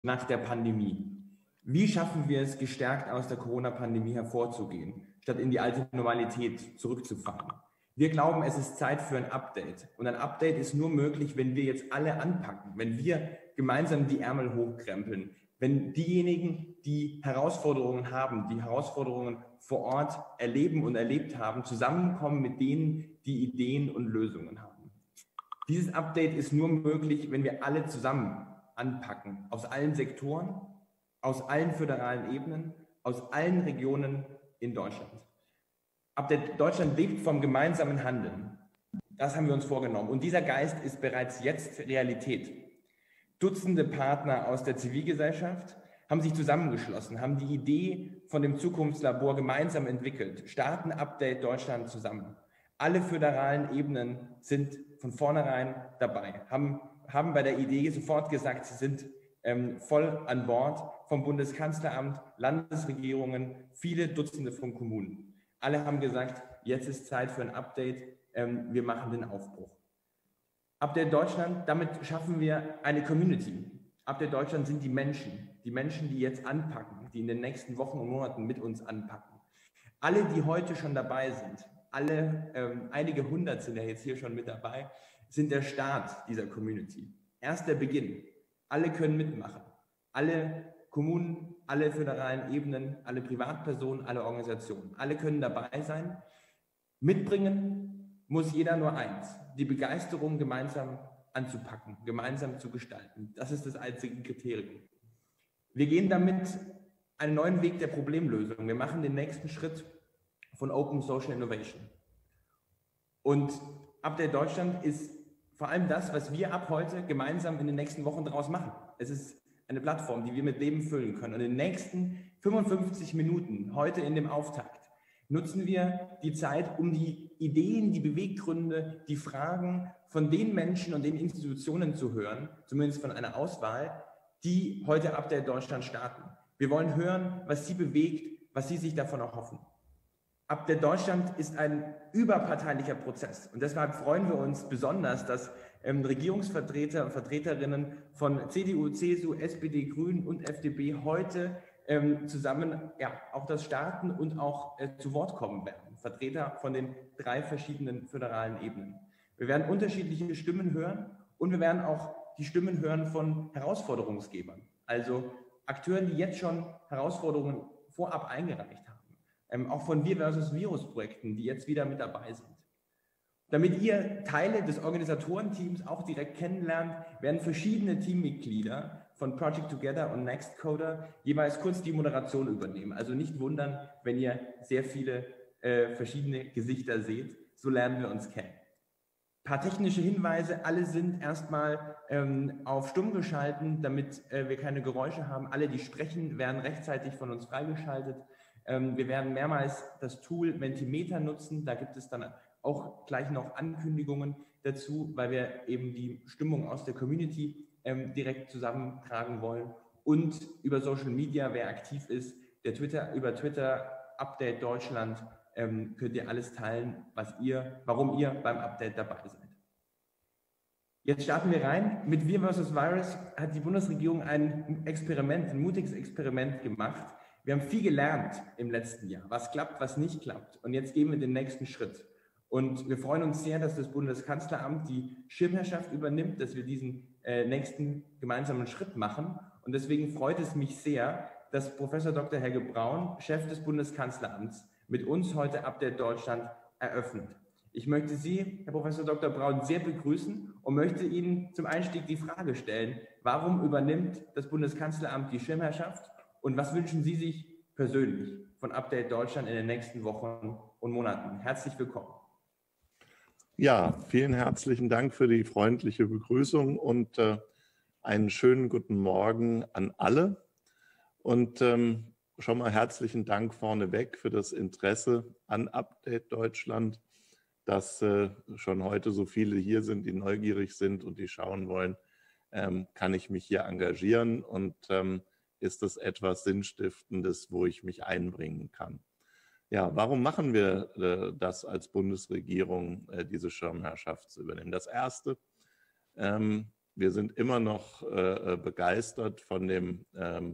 nach der Pandemie. Wie schaffen wir es, gestärkt aus der Corona-Pandemie hervorzugehen, statt in die alte Normalität zurückzufahren? Wir glauben, es ist Zeit für ein Update. Und ein Update ist nur möglich, wenn wir jetzt alle anpacken, wenn wir gemeinsam die Ärmel hochkrempeln, wenn diejenigen, die Herausforderungen haben, die Herausforderungen vor Ort erleben und erlebt haben, zusammenkommen mit denen, die Ideen und Lösungen haben. Dieses Update ist nur möglich, wenn wir alle zusammen anpacken, aus allen Sektoren, aus allen föderalen Ebenen, aus allen Regionen in Deutschland. Update Deutschland lebt vom gemeinsamen Handeln. Das haben wir uns vorgenommen. Und dieser Geist ist bereits jetzt Realität. Dutzende Partner aus der Zivilgesellschaft haben sich zusammengeschlossen, haben die Idee von dem Zukunftslabor gemeinsam entwickelt, starten Update Deutschland zusammen. Alle föderalen Ebenen sind von vornherein dabei, haben bei der Idee sofort gesagt, sie sind voll an Bord, vom Bundeskanzleramt, Landesregierungen, viele Dutzende von Kommunen. Alle haben gesagt, jetzt ist Zeit für ein Update, wir machen den Aufbruch. Update Deutschland, damit schaffen wir eine Community. Update Deutschland sind die Menschen, die jetzt anpacken, die in den nächsten Wochen und Monaten mit uns anpacken. Alle, die heute schon dabei sind, einige hundert sind ja jetzt hier schon mit dabei, sind der Start dieser Community. Erst der Beginn. Alle können mitmachen. Alle Kommunen, alle föderalen Ebenen, alle Privatpersonen, alle Organisationen. Alle können dabei sein. Mitbringen muss jeder nur eins: die Begeisterung gemeinsam anzupacken, gemeinsam zu gestalten. Das ist das einzige Kriterium. Wir gehen damit einen neuen Weg der Problemlösung. Wir machen den nächsten Schritt von Open Social Innovation. Und Update Deutschland ist vor allem das, was wir ab heute gemeinsam in den nächsten Wochen daraus machen. Es ist eine Plattform, die wir mit Leben füllen können. Und in den nächsten 55 Minuten, heute in dem Auftakt, nutzen wir die Zeit, um die Ideen, die Beweggründe, die Fragen von den Menschen und den Institutionen zu hören, zumindest von einer Auswahl, die heute Update Deutschland starten. Wir wollen hören, was sie bewegt, was sie sich davon erhoffen. Update Deutschland ist ein überparteilicher Prozess und deshalb freuen wir uns besonders, dass Regierungsvertreter und Vertreterinnen von CDU, CSU, SPD, Grünen und FDP heute zusammen auch das starten und auch zu Wort kommen werden. Vertreter von den 3 verschiedenen föderalen Ebenen. Wir werden unterschiedliche Stimmen hören und wir werden auch die Stimmen hören von Herausforderungsgebern, also Akteuren, die jetzt schon Herausforderungen vorab eingereicht haben. Auch von Wir versus Virus Projekten, die jetzt wieder mit dabei sind. Damit ihr Teile des Organisatorenteams auch direkt kennenlernt, werden verschiedene Teammitglieder von Project Together und Nextcoder jeweils kurz die Moderation übernehmen. Also nicht wundern, wenn ihr sehr viele verschiedene Gesichter seht. So lernen wir uns kennen. Ein paar technische Hinweise, alle sind erstmal auf stumm geschalten, damit wir keine Geräusche haben. Alle, die sprechen, werden rechtzeitig von uns freigeschaltet. Wir werden mehrmals das Tool Mentimeter nutzen. Da gibt es dann auch gleich noch Ankündigungen dazu, weil wir eben die Stimmung aus der Community direkt zusammentragen wollen. Und über Social Media, wer aktiv ist, über Twitter, Update Deutschland, könnt ihr alles teilen, warum ihr beim Update dabei seid. Jetzt starten wir rein. Mit Wir versus Virus hat die Bundesregierung ein mutiges Experiment gemacht. Wir haben viel gelernt im letzten Jahr, was klappt, was nicht klappt. Und jetzt gehen wir den nächsten Schritt. Und wir freuen uns sehr, dass das Bundeskanzleramt die Schirmherrschaft übernimmt, dass wir diesen nächsten gemeinsamen Schritt machen. Und deswegen freut es mich sehr, dass Professor Dr. Helge Braun, Chef des Bundeskanzleramts, mit uns heute Update Deutschland eröffnet. Ich möchte Sie, Herr Professor Dr. Braun, sehr begrüßen und möchte Ihnen zum Einstieg die Frage stellen: Warum übernimmt das Bundeskanzleramt die Schirmherrschaft? Und was wünschen Sie sich persönlich von Update Deutschland in den nächsten Wochen und Monaten? Herzlich willkommen. Ja, vielen herzlichen Dank für die freundliche Begrüßung und einen schönen guten Morgen an alle. Und schon mal herzlichen Dank vorneweg für das Interesse an Update Deutschland, dass schon heute so viele hier sind, die neugierig sind und die schauen wollen, kann ich mich hier engagieren und ist das etwas Sinnstiftendes, wo ich mich einbringen kann. Ja, warum machen wir das als Bundesregierung, diese Schirmherrschaft zu übernehmen? Das Erste, Wir sind immer noch begeistert von dem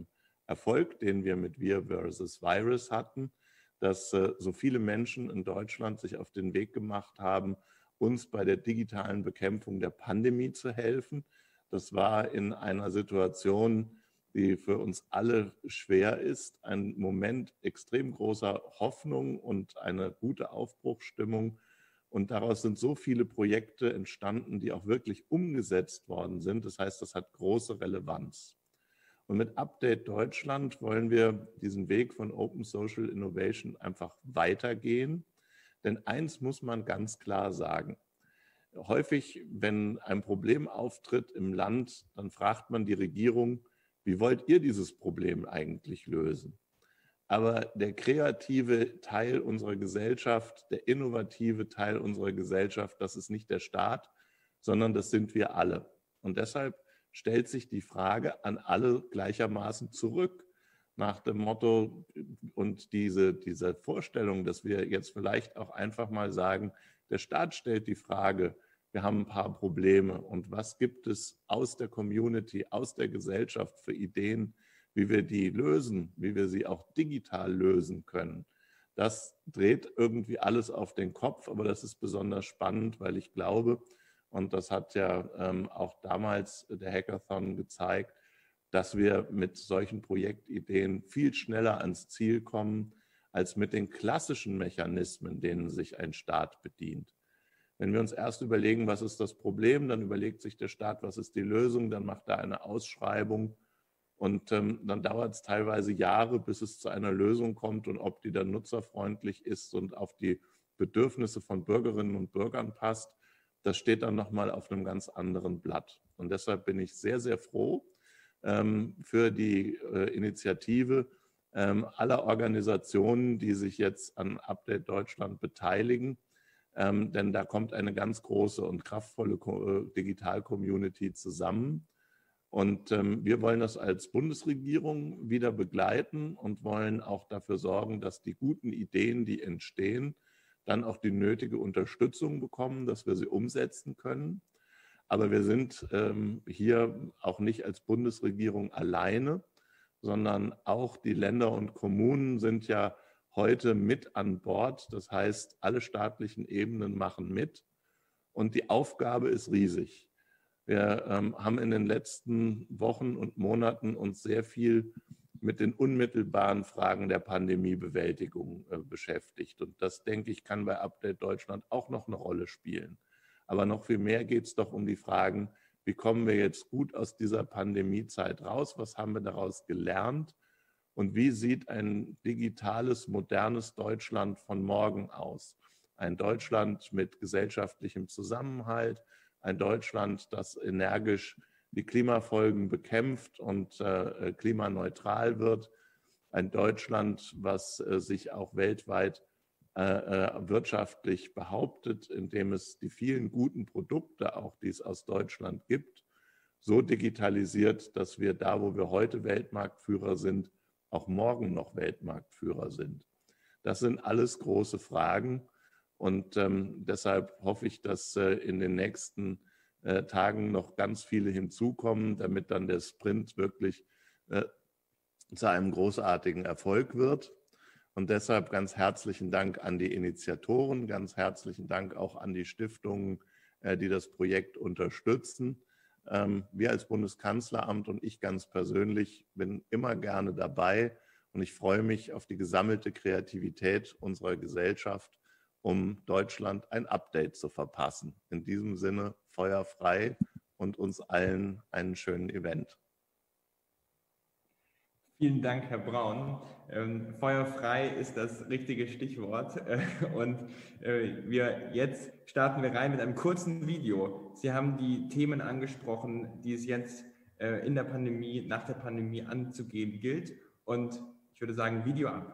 Erfolg, den wir mit Wir versus Virus hatten, dass so viele Menschen in Deutschland sich auf den Weg gemacht haben, uns bei der digitalen Bekämpfung der Pandemie zu helfen. Das war in einer Situation, die für uns alle schwer ist, ein Moment extrem großer Hoffnung und eine gute Aufbruchsstimmung. Und daraus sind so viele Projekte entstanden, die auch wirklich umgesetzt worden sind. Das heißt, das hat große Relevanz. Und mit Update Deutschland wollen wir diesen Weg von Open Social Innovation einfach weitergehen. Denn eins muss man ganz klar sagen. Häufig, wenn ein Problem auftritt im Land, dann fragt man die Regierung, wie wollt ihr dieses Problem eigentlich lösen? Aber der kreative Teil unserer Gesellschaft, der innovative Teil unserer Gesellschaft, das ist nicht der Staat, sondern das sind wir alle. Und deshalb stellt sich die Frage an alle gleichermaßen zurück nach dem Motto und diese Vorstellung, dass wir jetzt vielleicht auch einfach mal sagen, der Staat stellt die Frage, wir haben ein paar Probleme und was gibt es aus der Community, aus der Gesellschaft für Ideen, wie wir die lösen, wie wir sie auch digital lösen können. Das dreht irgendwie alles auf den Kopf, aber das ist besonders spannend, weil ich glaube, und das hat ja auch damals der Hackathon gezeigt, dass wir mit solchen Projektideen viel schneller ans Ziel kommen, als mit den klassischen Mechanismen, denen sich ein Staat bedient. Wenn wir uns erst überlegen, was ist das Problem, dann überlegt sich der Staat, was ist die Lösung, dann macht er eine Ausschreibung und dann dauert es teilweise Jahre, bis es zu einer Lösung kommt und ob die dann nutzerfreundlich ist und auf die Bedürfnisse von Bürgerinnen und Bürgern passt, das steht dann nochmal auf einem ganz anderen Blatt. Und deshalb bin ich sehr, sehr froh für die Initiative aller Organisationen, die sich jetzt an Update Deutschland beteiligen. Denn da kommt eine ganz große und kraftvolle Digital-Community zusammen. Und wir wollen das als Bundesregierung wieder begleiten und wollen auch dafür sorgen, dass die guten Ideen, die entstehen, dann auch die nötige Unterstützung bekommen, dass wir sie umsetzen können. Aber wir sind hier auch nicht als Bundesregierung alleine, sondern auch die Länder und Kommunen sind ja heute mit an Bord. Das heißt, alle staatlichen Ebenen machen mit und die Aufgabe ist riesig. Wir haben in den letzten Wochen und Monaten uns sehr viel mit den unmittelbaren Fragen der Pandemiebewältigung beschäftigt. Und das, denke ich, kann bei Update Deutschland auch noch eine Rolle spielen. Aber noch viel mehr geht es doch um die Fragen, wie kommen wir jetzt gut aus dieser Pandemiezeit raus? Was haben wir daraus gelernt? Und wie sieht ein digitales, modernes Deutschland von morgen aus? Ein Deutschland mit gesellschaftlichem Zusammenhalt, ein Deutschland, das energisch die Klimafolgen bekämpft und klimaneutral wird. Ein Deutschland, was sich auch weltweit wirtschaftlich behauptet, indem es die vielen guten Produkte, auch die es aus Deutschland gibt, so digitalisiert, dass wir da, wo wir heute Weltmarktführer sind, auch morgen noch Weltmarktführer sind. Das sind alles große Fragen und deshalb hoffe ich, dass in den nächsten Tagen noch ganz viele hinzukommen, damit dann der Sprint wirklich zu einem großartigen Erfolg wird. Und deshalb ganz herzlichen Dank an die Initiatoren, ganz herzlichen Dank auch an die Stiftungen, die das Projekt unterstützen. Wir als Bundeskanzleramt und ich ganz persönlich bin immer gerne dabei und ich freue mich auf die gesammelte Kreativität unserer Gesellschaft, um Deutschland ein Update zu verpassen. In diesem Sinne Feuer frei und uns allen einen schönen Event. Vielen Dank, Herr Braun. Feuerfrei ist das richtige Stichwort. Und jetzt starten wir rein mit einem kurzen Video. Sie haben die Themen angesprochen, die es jetzt in der Pandemie, nach der Pandemie anzugehen gilt. Und ich würde sagen, Video ab.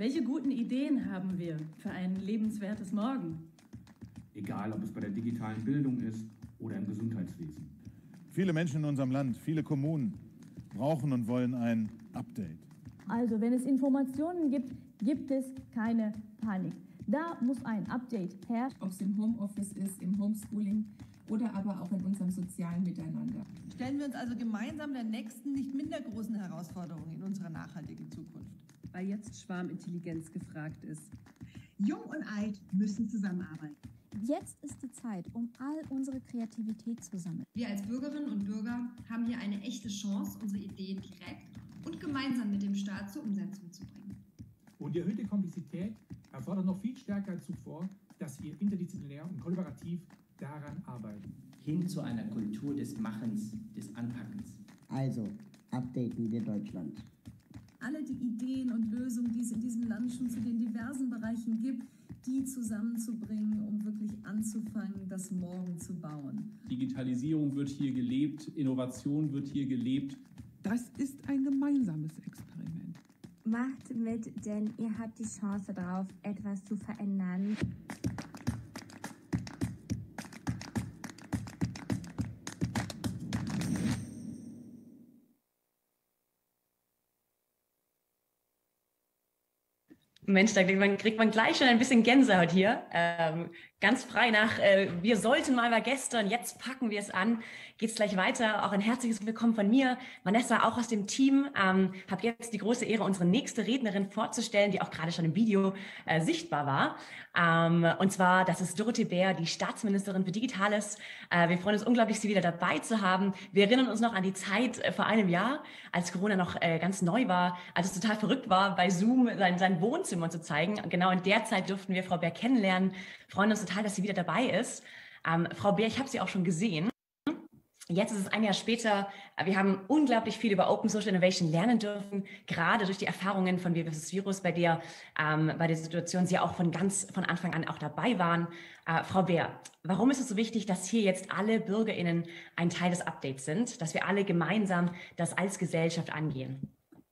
Welche guten Ideen haben wir für ein lebenswertes Morgen? Egal, ob es bei der digitalen Bildung ist oder im Gesundheitswesen. Viele Menschen in unserem Land, viele Kommunen brauchen und wollen ein Update. Also, wenn es Informationen gibt, gibt es keine Panik. Da muss ein Update herrschen. Ob es im Homeoffice ist, im Homeschooling oder aber auch in unserem sozialen Miteinander. Stellen wir uns also gemeinsam der nächsten, nicht minder großen Herausforderung in unserer nachhaltigen Zukunft. Weil jetzt Schwarmintelligenz gefragt ist. Jung und alt müssen zusammenarbeiten. Jetzt ist die Zeit, um all unsere Kreativität zu sammeln. Wir als Bürgerinnen und Bürger haben hier eine echte Chance, unsere Ideen direkt und gemeinsam mit dem Staat zur Umsetzung zu bringen. Und die erhöhte Komplexität erfordert noch viel stärker als zuvor, dass wir interdisziplinär und kollaborativ daran arbeiten. Hin zu einer Kultur des Machens, des Anpackens. Also, updaten wir Deutschland. Alle die Ideen und Lösungen, die es in diesem Land schon zu den diversen Bereichen gibt, die zusammenzubringen, um wirklich anzufangen, das Morgen zu bauen. Digitalisierung wird hier gelebt, Innovation wird hier gelebt. Das ist ein gemeinsames Experiment. Macht mit, denn ihr habt die Chance darauf, etwas zu verändern. Mensch, da kriegt man gleich schon ein bisschen Gänsehaut hier. Ganz frei nach, wir sollten mal war gestern, jetzt packen wir es an, geht's gleich weiter. Auch ein herzliches Willkommen von mir, Vanessa, auch aus dem Team. Habe jetzt die große Ehre, unsere nächste Rednerin vorzustellen, die auch gerade schon im Video sichtbar war. Und zwar, das ist Dorothee Bär, die Staatsministerin für Digitales. Wir freuen uns unglaublich, Sie wieder dabei zu haben. Wir erinnern uns noch an die Zeit vor einem Jahr, als Corona noch ganz neu war, als es total verrückt war, bei Zoom sein Wohnzimmer zu zeigen. Und genau in der Zeit durften wir Frau Bär kennenlernen. Freuen uns total, dass sie wieder dabei ist. Frau Bär, ich habe Sie auch schon gesehen. Jetzt ist es ein Jahr später. Wir haben unglaublich viel über Open Social Innovation lernen dürfen, gerade durch die Erfahrungen von Wir vs. Virus, bei der Situation Sie auch von Anfang an auch dabei waren. Frau Bär, warum ist es so wichtig, dass hier jetzt alle BürgerInnen ein Teil des Updates sind, dass wir alle gemeinsam das als Gesellschaft angehen?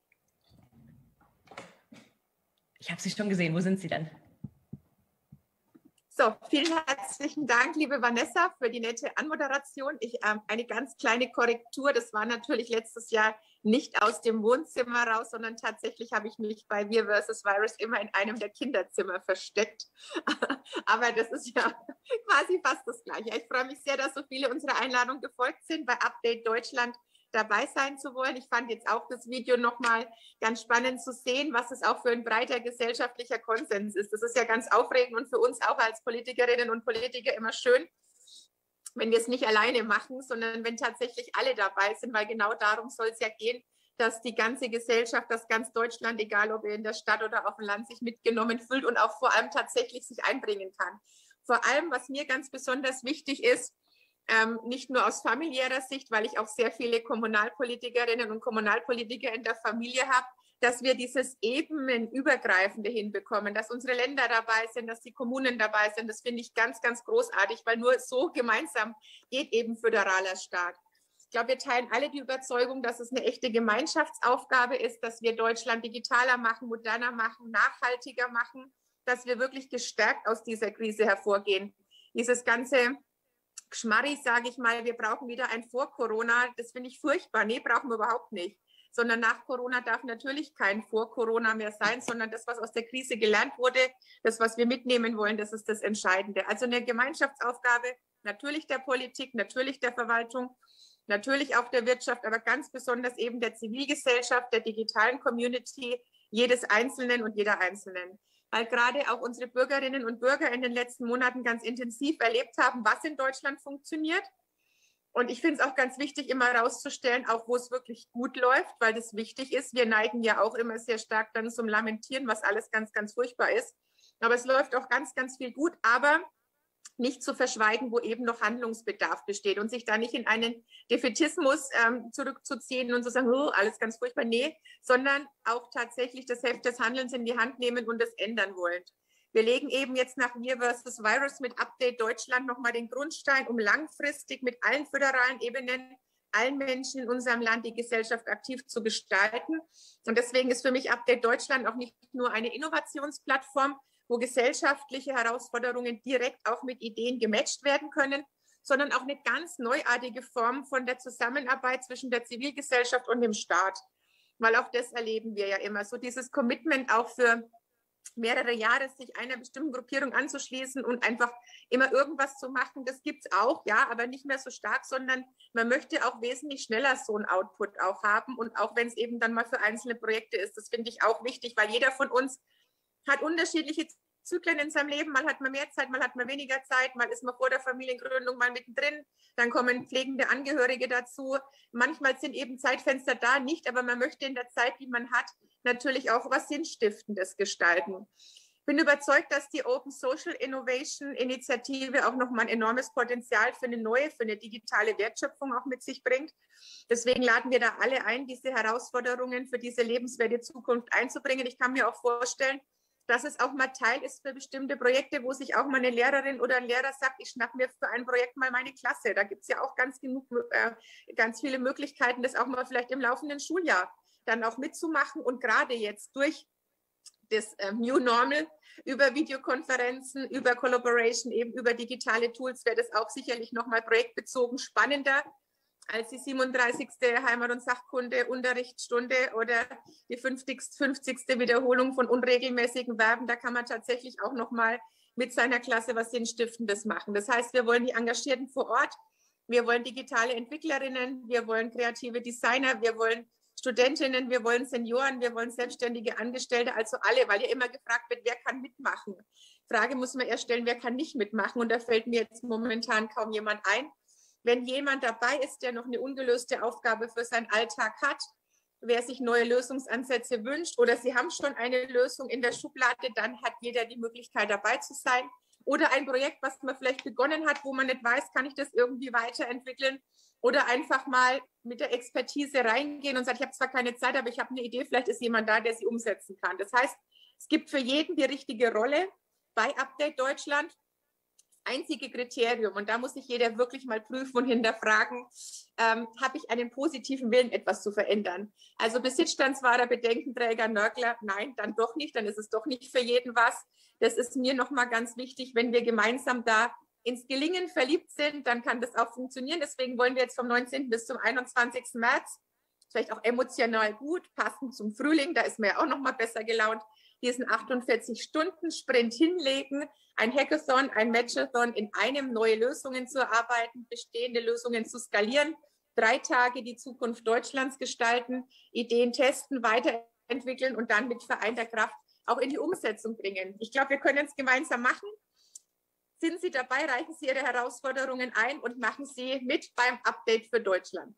Ich habe Sie schon gesehen. Wo sind Sie denn? So, vielen herzlichen Dank, liebe Vanessa, für die nette Anmoderation. Eine ganz kleine Korrektur. Das war natürlich letztes Jahr nicht aus dem Wohnzimmer raus, sondern tatsächlich habe ich mich bei Wir vs. Virus immer in einem der Kinderzimmer versteckt. Aber das ist ja quasi fast das Gleiche. Ich freue mich sehr, dass so viele unserer Einladung gefolgt sind, bei Update Deutschland dabei sein zu wollen. Ich fand jetzt auch das Video nochmal ganz spannend zu sehen, was es auch für ein breiter gesellschaftlicher Konsens ist. Das ist ja ganz aufregend und für uns auch als Politikerinnen und Politiker immer schön, wenn wir es nicht alleine machen, sondern wenn tatsächlich alle dabei sind, weil genau darum soll es ja gehen, dass die ganze Gesellschaft, dass ganz Deutschland, egal ob er in der Stadt oder auf dem Land, sich mitgenommen fühlt und auch vor allem tatsächlich sich einbringen kann. Vor allem, was mir ganz besonders wichtig ist, nicht nur aus familiärer Sicht, weil ich auch sehr viele Kommunalpolitikerinnen und Kommunalpolitiker in der Familie habe, dass wir dieses Ebenenübergreifende hinbekommen, dass unsere Länder dabei sind, dass die Kommunen dabei sind. Das finde ich ganz, ganz großartig, weil nur so gemeinsam geht eben föderaler Staat. Ich glaube, wir teilen alle die Überzeugung, dass es eine echte Gemeinschaftsaufgabe ist, dass wir Deutschland digitaler machen, moderner machen, nachhaltiger machen, dass wir wirklich gestärkt aus dieser Krise hervorgehen. Dieses ganze Geschmarri, sage ich mal, wir brauchen wieder ein Vor-Corona, das finde ich furchtbar. Nee, brauchen wir überhaupt nicht. Sondern nach Corona darf natürlich kein Vor-Corona mehr sein, sondern das, was aus der Krise gelernt wurde, das, was wir mitnehmen wollen, das ist das Entscheidende. Also eine Gemeinschaftsaufgabe, natürlich der Politik, natürlich der Verwaltung, natürlich auch der Wirtschaft, aber ganz besonders eben der Zivilgesellschaft, der digitalen Community, jedes Einzelnen und jeder Einzelnen. Weil gerade auch unsere Bürgerinnen und Bürger in den letzten Monaten ganz intensiv erlebt haben, was in Deutschland funktioniert. Und ich finde es auch ganz wichtig, immer herauszustellen, auch wo es wirklich gut läuft, weil das wichtig ist. Wir neigen ja auch immer sehr stark dann zum Lamentieren, was alles ganz, ganz furchtbar ist. Aber es läuft auch ganz, ganz viel gut, aber nicht zu verschweigen, wo eben noch Handlungsbedarf besteht und sich da nicht in einen Defätismus zurückzuziehen und zu sagen, oh, alles ganz furchtbar, nee, sondern auch tatsächlich das Heft des Handelns in die Hand nehmen und es ändern wollen. Wir legen eben jetzt nach Wir vs. Virus mit Update Deutschland nochmal den Grundstein, um langfristig mit allen föderalen Ebenen allen Menschen in unserem Land die Gesellschaft aktiv zu gestalten. Und deswegen ist für mich Update Deutschland auch nicht nur eine Innovationsplattform, wo gesellschaftliche Herausforderungen direkt auch mit Ideen gematcht werden können, sondern auch eine ganz neuartige Form von der Zusammenarbeit zwischen der Zivilgesellschaft und dem Staat. Weil auch das erleben wir ja immer, so dieses Commitment auch für mehrere Jahre sich einer bestimmten Gruppierung anzuschließen und einfach immer irgendwas zu machen, das gibt es auch, ja, aber nicht mehr so stark, sondern man möchte auch wesentlich schneller so einen Output auch haben und auch wenn es eben dann mal für einzelne Projekte ist, das finde ich auch wichtig, weil jeder von uns hat unterschiedliche Zyklen in seinem Leben, mal hat man mehr Zeit, mal hat man weniger Zeit, mal ist man vor der Familiengründung, mal mittendrin, dann kommen pflegende Angehörige dazu. Manchmal sind eben Zeitfenster da, nicht, aber man möchte in der Zeit, die man hat, natürlich auch was Sinnstiftendes gestalten. Ich bin überzeugt, dass die Open Social Innovation Initiative auch nochmal ein enormes Potenzial für eine digitale Wertschöpfung auch mit sich bringt. Deswegen laden wir da alle ein, diese Herausforderungen für diese lebenswerte Zukunft einzubringen. Ich kann mir auch vorstellen, dass es auch mal Teil ist für bestimmte Projekte, wo sich auch mal eine Lehrerin oder ein Lehrer sagt, ich schnappe mir für ein Projekt mal meine Klasse. Da gibt es ja auch ganz viele Möglichkeiten, das auch mal vielleicht im laufenden Schuljahr dann auch mitzumachen. Und gerade jetzt durch das New Normal, über Videokonferenzen, über Collaboration, eben über digitale Tools, wäre das auch sicherlich nochmal projektbezogen spannender als die 37. Heimat- und Sachkunde-Unterrichtsstunde oder die 50. Wiederholung von unregelmäßigen Verben. Da kann man tatsächlich auch nochmal mit seiner Klasse was Sinnstiftendes machen. Das heißt, wir wollen die Engagierten vor Ort, wir wollen digitale Entwicklerinnen, wir wollen kreative Designer, wir wollen Studentinnen, wir wollen Senioren, wir wollen selbstständige Angestellte, also alle, weil ja immer gefragt wird, wer kann mitmachen. Frage muss man erst stellen, wer kann nicht mitmachen? Und da fällt mir jetzt momentan kaum jemand ein. Wenn jemand dabei ist, der noch eine ungelöste Aufgabe für seinen Alltag hat, wer sich neue Lösungsansätze wünscht oder Sie haben schon eine Lösung in der Schublade, dann hat jeder die Möglichkeit dabei zu sein. Oder ein Projekt, was man vielleicht begonnen hat, wo man nicht weiß, kann ich das irgendwie weiterentwickeln oder einfach mal mit der Expertise reingehen und sagt, ich habe zwar keine Zeit, aber ich habe eine Idee, vielleicht ist jemand da, der sie umsetzen kann. Das heißt, es gibt für jeden die richtige Rolle bei Update Deutschland. Einzige Kriterium, und da muss sich jeder wirklich mal prüfen und hinterfragen, habe ich einen positiven Willen, etwas zu verändern? Also Besitzstandswahrer, Bedenkenträger, Nörgler, nein, dann doch nicht, dann ist es doch nicht für jeden was. Das ist mir nochmal ganz wichtig, wenn wir gemeinsam da ins Gelingen verliebt sind, dann kann das auch funktionieren. Deswegen wollen wir jetzt vom 19. bis zum 21. März, vielleicht auch emotional gut, passend zum Frühling, da ist man ja auch nochmal besser gelaunt, diesen 48-Stunden-Sprint hinlegen, ein Hackathon, ein Matchathon in einem, neue Lösungen zu erarbeiten, bestehende Lösungen zu skalieren, 3 Tage die Zukunft Deutschlands gestalten, Ideen testen, weiterentwickeln und dann mit vereinter Kraft auch in die Umsetzung bringen. Ich glaube, wir können es gemeinsam machen. Sind Sie dabei, reichen Sie Ihre Herausforderungen ein und machen Sie mit beim Update für Deutschland.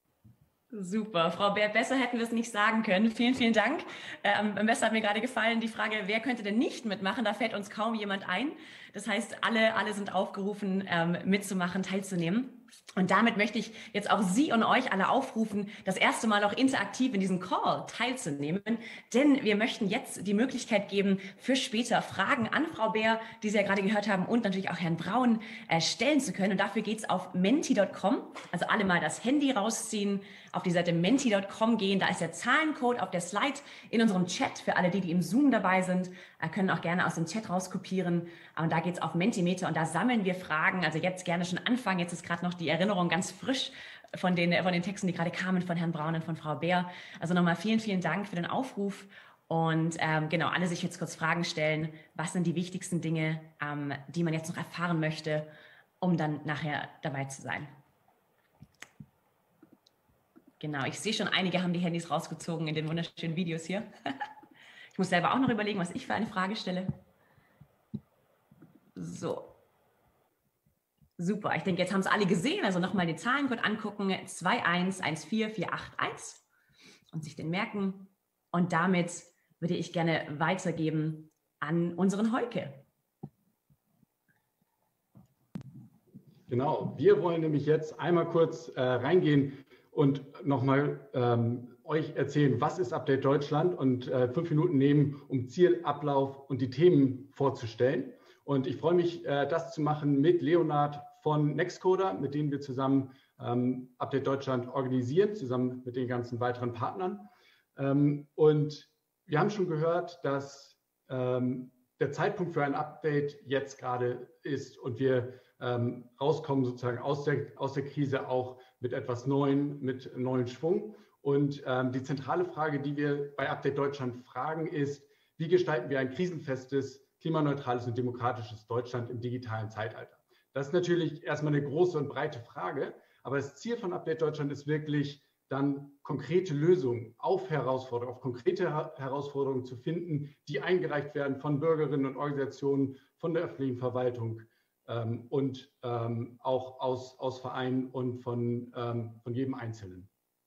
Super, Frau Bär, besser hätten wir es nicht sagen können. Vielen, vielen Dank. Am besten hat mir gerade gefallen die Frage, wer könnte denn nicht mitmachen? Da fällt uns kaum jemand ein. Das heißt, alle sind aufgerufen, mitzumachen, teilzunehmen. Und damit möchte ich jetzt auch Sie und euch alle aufrufen, das erste Mal auch interaktiv in diesem Call teilzunehmen. Denn wir möchten jetzt die Möglichkeit geben, für später Fragen an Frau Bär, die Sie ja gerade gehört haben, und natürlich auch Herrn Braun stellen zu können. Und dafür geht es auf menti.com. Also alle mal das Handy rausziehen, auf die Seite menti.com gehen. Da ist der Zahlencode auf der Slide in unserem Chat. Für alle, die im Zoom dabei sind, können auch gerne aus dem Chat rauskopieren. Und da geht es auf Mentimeter und da sammeln wir Fragen. Also jetzt gerne schon anfangen. Jetzt ist gerade noch die Erinnerung ganz frisch von den Texten, die gerade kamen von Herrn Braun und von Frau Bär. Also nochmal vielen, vielen Dank für den Aufruf. Und genau, alle sich jetzt kurz Fragen stellen. Was sind die wichtigsten Dinge, die man jetzt noch erfahren möchte, um dann nachher dabei zu sein? Genau, ich sehe schon, einige haben die Handys rausgezogen in den wunderschönen Videos hier. Ich muss selber auch noch überlegen, was ich für eine Frage stelle. So. Super, ich denke, jetzt haben es alle gesehen. Also nochmal den Zahlencode angucken, 2114481 und sich den merken. Und damit würde ich gerne weitergeben an unseren Heuke. Genau, wir wollen nämlich jetzt einmal kurz reingehen und nochmal euch erzählen, was ist Update Deutschland und 5 Minuten nehmen, um Ziel, Ablauf und die Themen vorzustellen. Und ich freue mich, das zu machen mit Leonard von Nextcoder, mit dem wir zusammen Update Deutschland organisieren, zusammen mit den ganzen weiteren Partnern. Und wir haben schon gehört, dass der Zeitpunkt für ein Update jetzt gerade ist und wir rauskommen sozusagen aus der Krise auch mit etwas Neuem, mit neuen Schwung. Und die zentrale Frage, die wir bei Update Deutschland fragen, ist, wie gestalten wir ein krisenfestes, klimaneutrales und demokratisches Deutschland im digitalen Zeitalter? Das ist natürlich erstmal eine große und breite Frage, aber das Ziel von Update Deutschland ist wirklich, dann konkrete Lösungen auf konkrete Herausforderungen zu finden, die eingereicht werden von Bürgerinnen und Organisationen, von der öffentlichen Verwaltung und auch aus Vereinen und von jedem Einzelnen.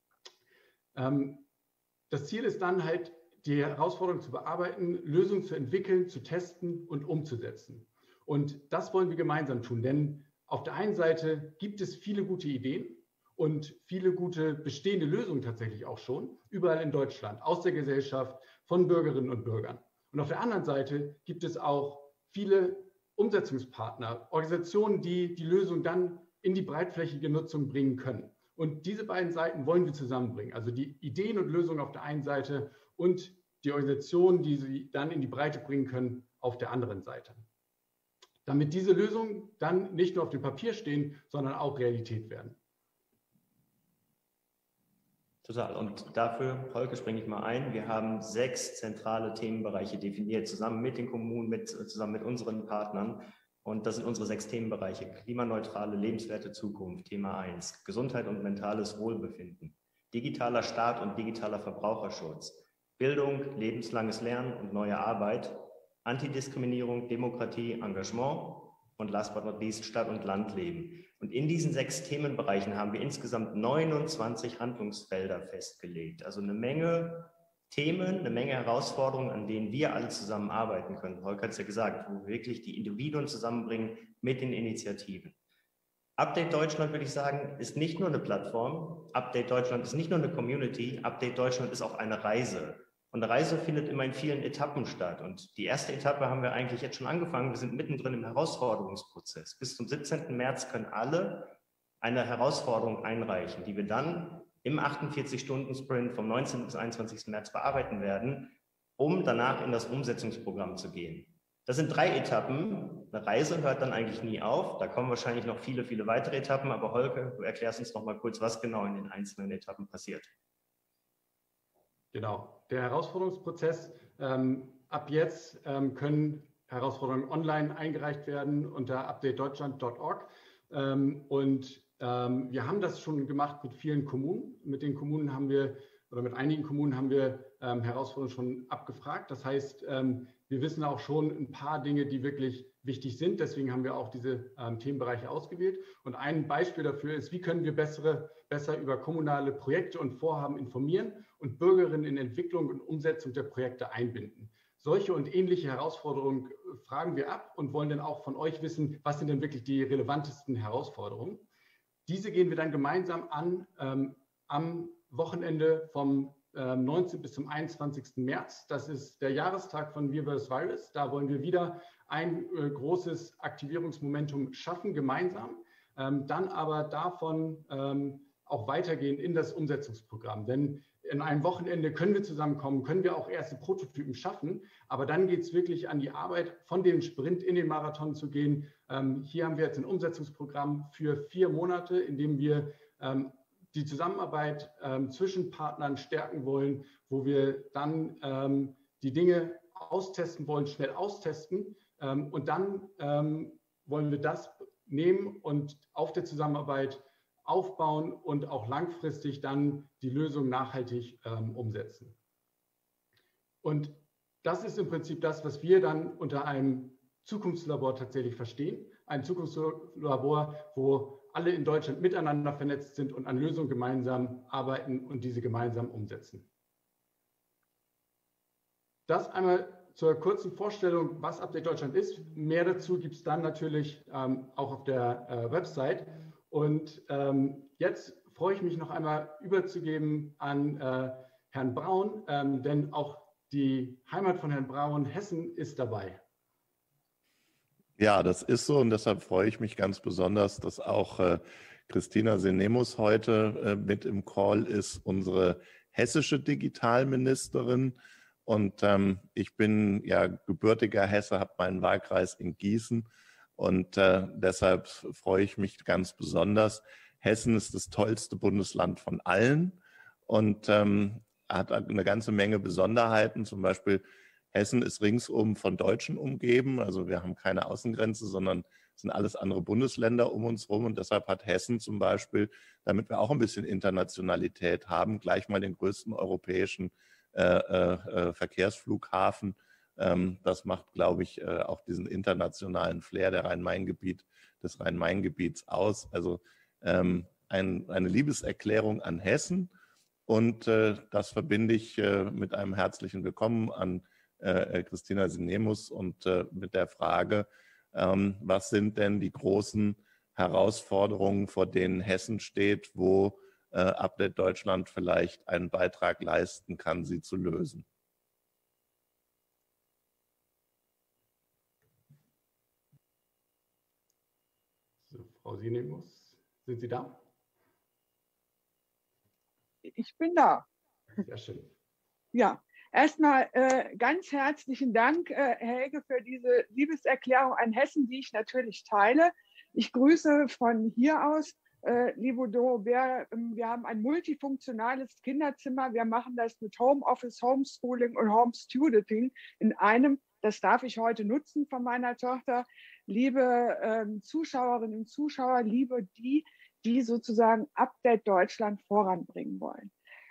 Das Ziel ist dann halt, die Herausforderung zu bearbeiten, Lösungen zu entwickeln, zu testen und umzusetzen. Und das wollen wir gemeinsam tun, denn auf der einen Seite gibt es viele gute Ideen und viele gute bestehende Lösungen tatsächlich auch schon, überall in Deutschland, aus der Gesellschaft, von Bürgerinnen und Bürgern. Und auf der anderen Seite gibt es auch viele Umsetzungspartner, Organisationen, die die Lösung dann in die breitflächige Nutzung bringen können. Und diese beiden Seiten wollen wir zusammenbringen, also die Ideen und Lösungen auf der einen Seite und die Organisationen, die sie dann in die Breite bringen können, auf der anderen Seite. Damit diese Lösungen dann nicht nur auf dem Papier stehen, sondern auch Realität werden. Total. Und dafür, Holger, springe ich mal ein. Wir haben 6 zentrale Themenbereiche definiert, zusammen mit den Kommunen, zusammen mit unseren Partnern. Und das sind unsere 6 Themenbereiche. Klimaneutrale, lebenswerte Zukunft, Thema 1. Gesundheit und mentales Wohlbefinden. Digitaler Staat und digitaler Verbraucherschutz. Bildung, lebenslanges Lernen und neue Arbeit. Antidiskriminierung, Demokratie, Engagement. Und last but not least, Stadt- und Landleben. Und in diesen 6 Themenbereichen haben wir insgesamt 29 Handlungsfelder festgelegt. Also eine Menge Themen, eine Menge Herausforderungen, an denen wir alle zusammenarbeiten können. Holger hat es ja gesagt, wo wir wirklich die Individuen zusammenbringen mit den Initiativen. Update Deutschland, würde ich sagen, ist nicht nur eine Plattform. Update Deutschland ist nicht nur eine Community. Update Deutschland ist auch eine Reise. Und eine Reise findet immer in vielen Etappen statt. Und die erste Etappe haben wir eigentlich jetzt schon angefangen. Wir sind mittendrin im Herausforderungsprozess. Bis zum 17. März können alle eine Herausforderung einreichen, die wir dann im 48-Stunden-Sprint vom 19. bis 21. März bearbeiten werden, um danach in das Umsetzungsprogramm zu gehen. Das sind 3 Etappen. Eine Reise hört dann eigentlich nie auf. Da kommen wahrscheinlich noch viele, viele weitere Etappen. Aber Holger, du erklärst uns noch mal kurz, was genau in den einzelnen Etappen passiert. Genau, der Herausforderungsprozess. Ab jetzt können Herausforderungen online eingereicht werden unter updatedeutschland.org. Wir haben das schon gemacht mit vielen Kommunen. Mit den Kommunen haben wir, oder mit einigen Kommunen haben wir Herausforderungen schon abgefragt. Das heißt, wir wissen auch schon ein paar Dinge, die wirklich wichtig sind. Deswegen haben wir auch diese Themenbereiche ausgewählt. Und ein Beispiel dafür ist, wie können wir besser über kommunale Projekte und Vorhaben informieren und Bürgerinnen in Entwicklung und Umsetzung der Projekte einbinden. Solche und ähnliche Herausforderungen fragen wir ab und wollen dann auch von euch wissen, was sind denn wirklich die relevantesten Herausforderungen. Diese gehen wir dann gemeinsam an am Wochenende vom 19. bis zum 21. März. Das ist der Jahrestag von Wir vs. Virus. Da wollen wir wieder ein großes Aktivierungsmomentum schaffen, gemeinsam. Dann aber davon auch weitergehen in das Umsetzungsprogramm. Denn in einem Wochenende können wir zusammenkommen, können wir auch erste Prototypen schaffen, aber dann geht es wirklich an die Arbeit, von dem Sprint in den Marathon zu gehen. Hier haben wir jetzt ein Umsetzungsprogramm für 4 Monate, in dem wir die Zusammenarbeit zwischen Partnern stärken wollen, wo wir dann die Dinge austesten wollen, schnell austesten und dann wollen wir das nehmen und auf der Zusammenarbeit aufbauen und auch langfristig dann die Lösung nachhaltig umsetzen. Und das ist im Prinzip das, was wir dann unter einem Zukunftslabor tatsächlich verstehen. Ein Zukunftslabor, wo alle in Deutschland miteinander vernetzt sind und an Lösungen gemeinsam arbeiten und diese gemeinsam umsetzen. Das einmal zur kurzen Vorstellung, was Update Deutschland ist. Mehr dazu gibt es dann natürlich auch auf der Website. Und jetzt freue ich mich noch einmal überzugeben an Herrn Braun, denn auch die Heimat von Herrn Braun, Hessen, ist dabei. Ja, das ist so und deshalb freue ich mich ganz besonders, dass auch Christina Senemus heute mit im Call ist unsere hessische Digitalministerin. Und ich bin ja gebürtiger Hesse, habe meinen Wahlkreis in Gießen. Und deshalb freue ich mich ganz besonders. Hessen ist das tollste Bundesland von allen und hat eine ganze Menge Besonderheiten. Zum Beispiel Hessen ist ringsum von Deutschen umgeben. Also wir haben keine Außengrenze, sondern es sind alles andere Bundesländer um uns herum. Und deshalb hat Hessen zum Beispiel, damit wir auch ein bisschen Internationalität haben, gleich mal den größten europäischen Verkehrsflughafen. Das macht, glaube ich, auch diesen internationalen Flair des Rhein-Main-Gebiets aus. Also eine Liebeserklärung an Hessen und das verbinde ich mit einem herzlichen Willkommen an Christina Senemus und mit der Frage, was sind denn die großen Herausforderungen, vor denen Hessen steht, wo Update Deutschland vielleicht einen Beitrag leisten kann, sie zu lösen. So, Frau Senemus, sind Sie da? Ich bin da. Sehr schön. Ja, erstmal ganz herzlichen Dank, Helge, für diese Liebeserklärung an Hessen, die ich natürlich teile. Ich grüße von hier aus. Liebe Doro, wir haben ein multifunktionales Kinderzimmer. Wir machen das mit Homeoffice, Homeschooling und Homestuditing in einem. Das darf ich heute nutzen von meiner Tochter. Liebe Zuschauerinnen und Zuschauer, liebe die sozusagen Update Deutschland voranbringen wollen.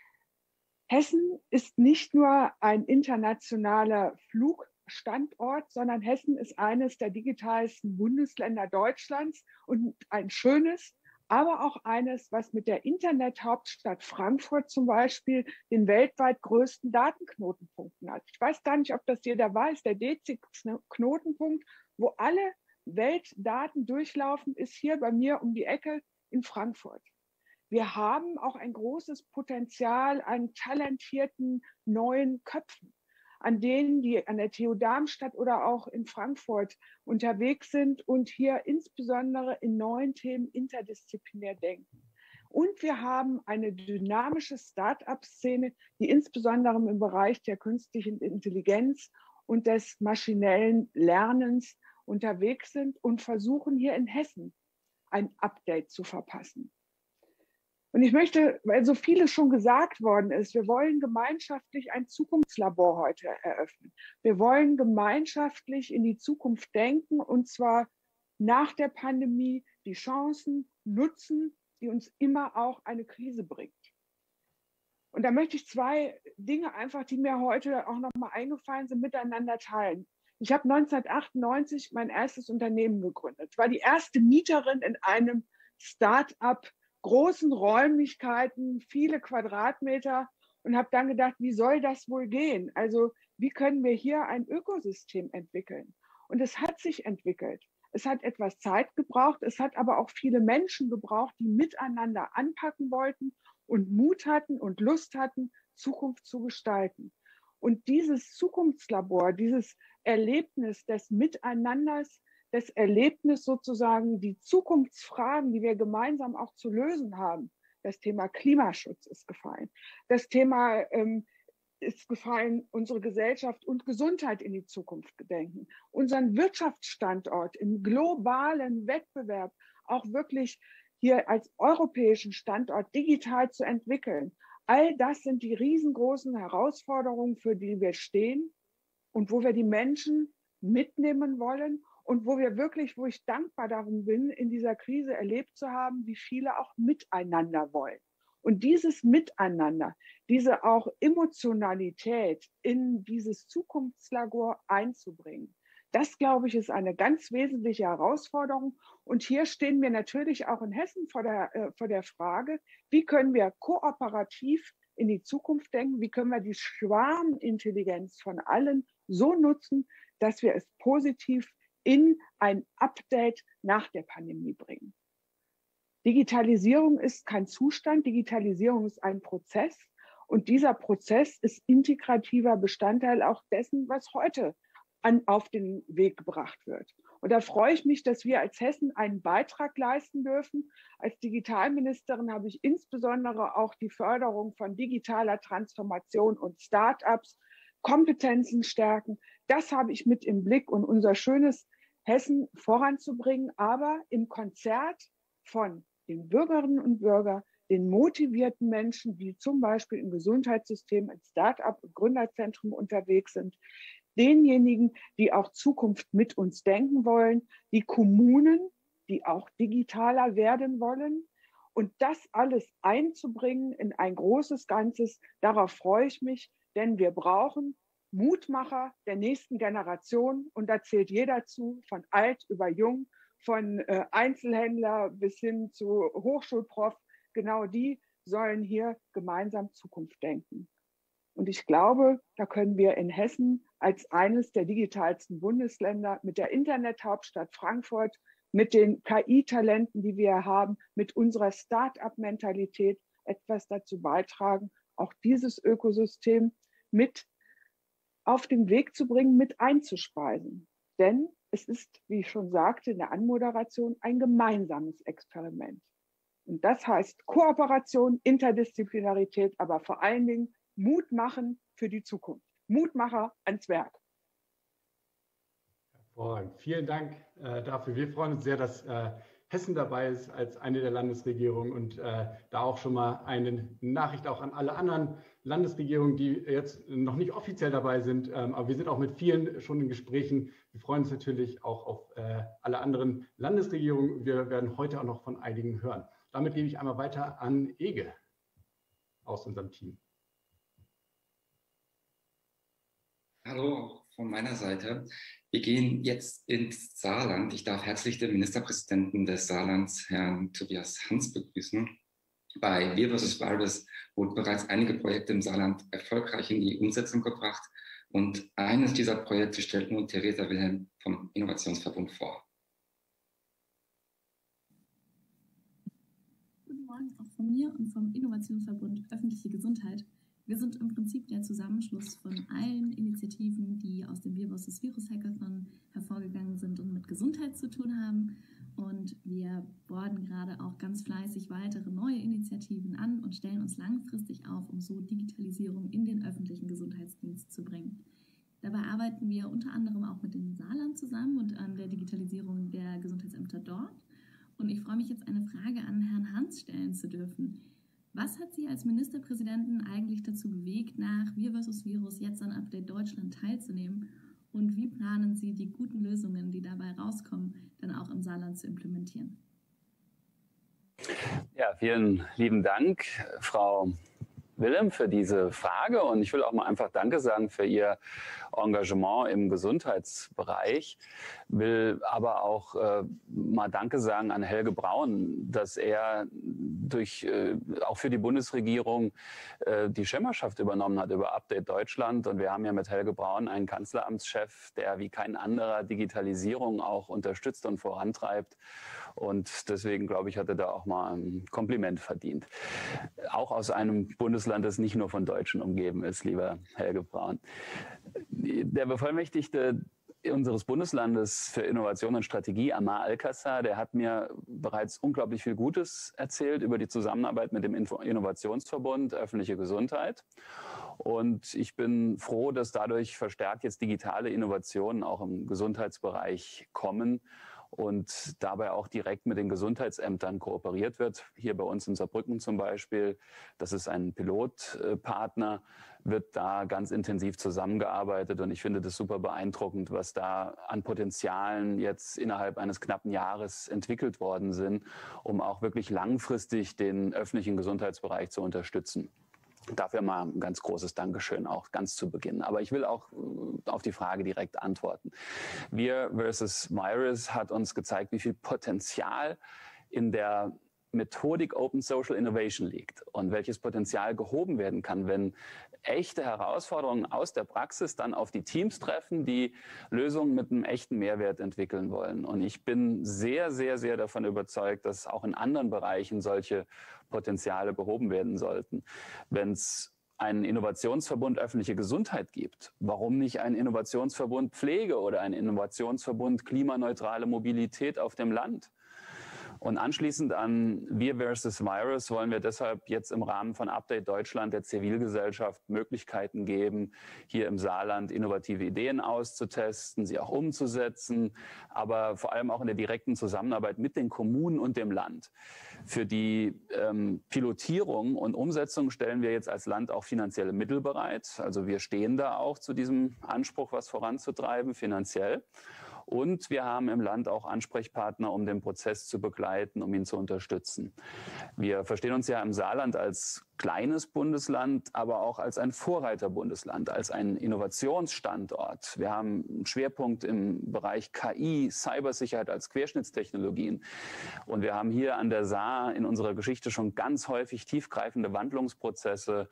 Hessen ist nicht nur ein internationaler Flugstandort, sondern Hessen ist eines der digitalsten Bundesländer Deutschlands und ein schönes, aber auch eines, was mit der Internethauptstadt Frankfurt zum Beispiel den weltweit größten Datenknotenpunkten hat. Ich weiß gar nicht, ob das jeder weiß. Der DC-Knotenpunkt, wo alle Weltdaten durchlaufen, ist hier bei mir um die Ecke in Frankfurt. Wir haben auch ein großes Potenzial an talentierten neuen Köpfen, an denen, die an der TU Darmstadt oder auch in Frankfurt unterwegs sind und hier insbesondere in neuen Themen interdisziplinär denken. Und wir haben eine dynamische Start-up-Szene, die insbesondere im Bereich der künstlichen Intelligenz und des maschinellen Lernens unterwegs sind und versuchen hier in Hessen ein Update zu verpassen. Und ich möchte, weil so vieles schon gesagt worden ist, wir wollen gemeinschaftlich ein Zukunftslabor heute eröffnen. Wir wollen gemeinschaftlich in die Zukunft denken und zwar nach der Pandemie die Chancen nutzen, die uns immer auch eine Krise bringt. Und da möchte ich zwei Dinge einfach, die mir heute auch noch mal eingefallen sind, miteinander teilen. Ich habe 1998 mein erstes Unternehmen gegründet. Ich war die erste Mieterin in einem Start-up, großen Räumlichkeiten, viele Quadratmeter und habe dann gedacht, wie soll das wohl gehen? Also wie können wir hier ein Ökosystem entwickeln? Und es hat sich entwickelt. Es hat etwas Zeit gebraucht, es hat aber auch viele Menschen gebraucht, die miteinander anpacken wollten und Mut hatten und Lust hatten, Zukunft zu gestalten. Und dieses Zukunftslabor, dieses Erlebnis des Miteinanders, das Erlebnis sozusagen, die Zukunftsfragen, die wir gemeinsam auch zu lösen haben. Das Thema Klimaschutz ist gefallen. Das Thema ist gefallen, unsere Gesellschaft und Gesundheit in die Zukunft gedenken. Unseren Wirtschaftsstandort im globalen Wettbewerb auch wirklich hier als europäischen Standort digital zu entwickeln. All das sind die riesengroßen Herausforderungen, für die wir stehen und wo wir die Menschen mitnehmen wollen. Und wo ich dankbar darum bin, in dieser Krise erlebt zu haben, wie viele auch miteinander wollen. Und dieses Miteinander, diese auch Emotionalität in dieses Zukunftslabor einzubringen, das, glaube ich, ist eine ganz wesentliche Herausforderung. Und hier stehen wir natürlich auch in Hessen vor der Frage, wie können wir kooperativ in die Zukunft denken, wie können wir die Schwarmintelligenz von allen so nutzen, dass wir es positiv in ein Update nach der Pandemie bringen. Digitalisierung ist kein Zustand, Digitalisierung ist ein Prozess und dieser Prozess ist integrativer Bestandteil auch dessen, was heute auf den Weg gebracht wird. Und da freue ich mich, dass wir als Hessen einen Beitrag leisten dürfen. Als Digitalministerin habe ich insbesondere auch die Förderung von digitaler Transformation und Start-ups, Kompetenzen stärken. Das habe ich mit im Blick und unser schönes Hessen voranzubringen, aber im Konzert von den Bürgerinnen und Bürgern, den motivierten Menschen, die zum Beispiel im Gesundheitssystem, im Start-up, im Gründerzentrum unterwegs sind, denjenigen, die auch Zukunft mit uns denken wollen, die Kommunen, die auch digitaler werden wollen. Und das alles einzubringen in ein großes Ganzes, darauf freue ich mich, denn wir brauchen Mutmacher der nächsten Generation. Und da zählt jeder zu, von alt über jung, von Einzelhändler bis hin zu Hochschulprof. Genau die sollen hier gemeinsam Zukunft denken. Und ich glaube, da können wir in Hessen als eines der digitalsten Bundesländer mit der Internethauptstadt Frankfurt, mit den KI-Talenten, die wir haben, mit unserer Start-up-Mentalität etwas dazu beitragen, auch dieses Ökosystem mit auf den Weg zu bringen, mit einzuspeisen. Denn es ist, wie ich schon sagte in der Anmoderation, ein gemeinsames Experiment. Und das heißt Kooperation, Interdisziplinarität, aber vor allen Dingen Mut machen für die Zukunft. Mutmacher ans Werk. Hervorragend. Vielen Dank dafür. Wir freuen uns sehr, dass Hessen dabei ist als eine der Landesregierungen und da auch schon mal eine Nachricht auch an alle anderen Landesregierungen, die jetzt noch nicht offiziell dabei sind, aber wir sind auch mit vielen schon in Gesprächen. Wir freuen uns natürlich auch auf alle anderen Landesregierungen. Wir werden heute auch noch von einigen hören. Damit gebe ich einmal weiter an Ege aus unserem Team. Hallo von meiner Seite. Wir gehen jetzt ins Saarland. Ich darf herzlich den Ministerpräsidenten des Saarlands, Herrn Tobias Hans, begrüßen. Bei Wir vs. Virus wurden bereits einige Projekte im Saarland erfolgreich in die Umsetzung gebracht. Und eines dieser Projekte stellt nun Theresa Wilhelm vom Innovationsverbund vor. Guten Morgen auch von mir und vom Innovationsverbund Öffentliche Gesundheit. Wir sind im Prinzip der Zusammenschluss von allen Initiativen, die aus dem Wir vs. Virus Hackathon hervorgegangen sind und mit Gesundheit zu tun haben. Und wir borden gerade auch ganz fleißig weitere neue Initiativen an und stellen uns langfristig auf, um so Digitalisierung in den öffentlichen Gesundheitsdienst zu bringen. Dabei arbeiten wir unter anderem auch mit dem Saarland zusammen und an der Digitalisierung der Gesundheitsämter dort. Und ich freue mich jetzt, eine Frage an Herrn Hans stellen zu dürfen. Was hat Sie als Ministerpräsidenten eigentlich dazu bewegt, nach Wir vs. Virus jetzt an Update Deutschland teilzunehmen? Und wie planen Sie, die guten Lösungen, die dabei rauskommen, dann auch im Saarland zu implementieren? Ja, vielen lieben Dank, Frau Wilhelm, für diese Frage. Und ich will auch mal einfach Danke sagen für Ihr Engagement im Gesundheitsbereich. Will aber auch mal Danke sagen an Helge Braun, dass er auch für die Bundesregierung die Schirmherrschaft übernommen hat über Update Deutschland. Und wir haben ja mit Helge Braun einen Kanzleramtschef, der wie kein anderer Digitalisierung auch unterstützt und vorantreibt. Und deswegen, glaube ich, hat er da auch mal ein Kompliment verdient. Auch aus einem Bundesland, das nicht nur von Deutschen umgeben ist, lieber Helge Braun. Der Bevollmächtigte unseres Bundeslandes für Innovation und Strategie, Amar Alcázar, der hat mir bereits unglaublich viel Gutes erzählt über die Zusammenarbeit mit dem Innovationsverbund Öffentliche Gesundheit. Und ich bin froh, dass dadurch verstärkt jetzt digitale Innovationen auch im Gesundheitsbereich kommen und dabei auch direkt mit den Gesundheitsämtern kooperiert wird. Hier bei uns in Saarbrücken zum Beispiel, das ist ein Pilotpartner, wird da ganz intensiv zusammengearbeitet. Und ich finde das super beeindruckend, was da an Potenzialen jetzt innerhalb eines knappen Jahres entwickelt worden sind, um auch wirklich langfristig den öffentlichen Gesundheitsbereich zu unterstützen. Dafür mal ein ganz großes Dankeschön auch ganz zu Beginn. Aber ich will auch auf die Frage direkt antworten. Wir vs. Virus hat uns gezeigt, wie viel Potenzial in der Methodik Open Social Innovation liegt und welches Potenzial gehoben werden kann, wenn echte Herausforderungen aus der Praxis dann auf die Teams treffen, die Lösungen mit einem echten Mehrwert entwickeln wollen. Und ich bin sehr, sehr, sehr davon überzeugt, dass auch in anderen Bereichen solche Potenziale behoben werden sollten. Wenn es einen Innovationsverbund öffentliche Gesundheit gibt, warum nicht einen Innovationsverbund Pflege oder einen Innovationsverbund klimaneutrale Mobilität auf dem Land? Und anschließend an Wir versus Virus wollen wir deshalb jetzt im Rahmen von Update Deutschland der Zivilgesellschaft Möglichkeiten geben, hier im Saarland innovative Ideen auszutesten, sie auch umzusetzen, aber vor allem auch in der direkten Zusammenarbeit mit den Kommunen und dem Land. Für die Pilotierung und Umsetzung stellen wir jetzt als Land auch finanzielle Mittel bereit. Also wir stehen da auch zu diesem Anspruch, was voranzutreiben, finanziell. Und wir haben im Land auch Ansprechpartner, um den Prozess zu begleiten, um ihn zu unterstützen. Wir verstehen uns ja im Saarland als kleines Bundesland, aber auch als ein Vorreiterbundesland, als ein Innovationsstandort. Wir haben einen Schwerpunkt im Bereich KI, Cybersicherheit als Querschnittstechnologien. Und wir haben hier an der Saar in unserer Geschichte schon ganz häufig tiefgreifende Wandlungsprozesse,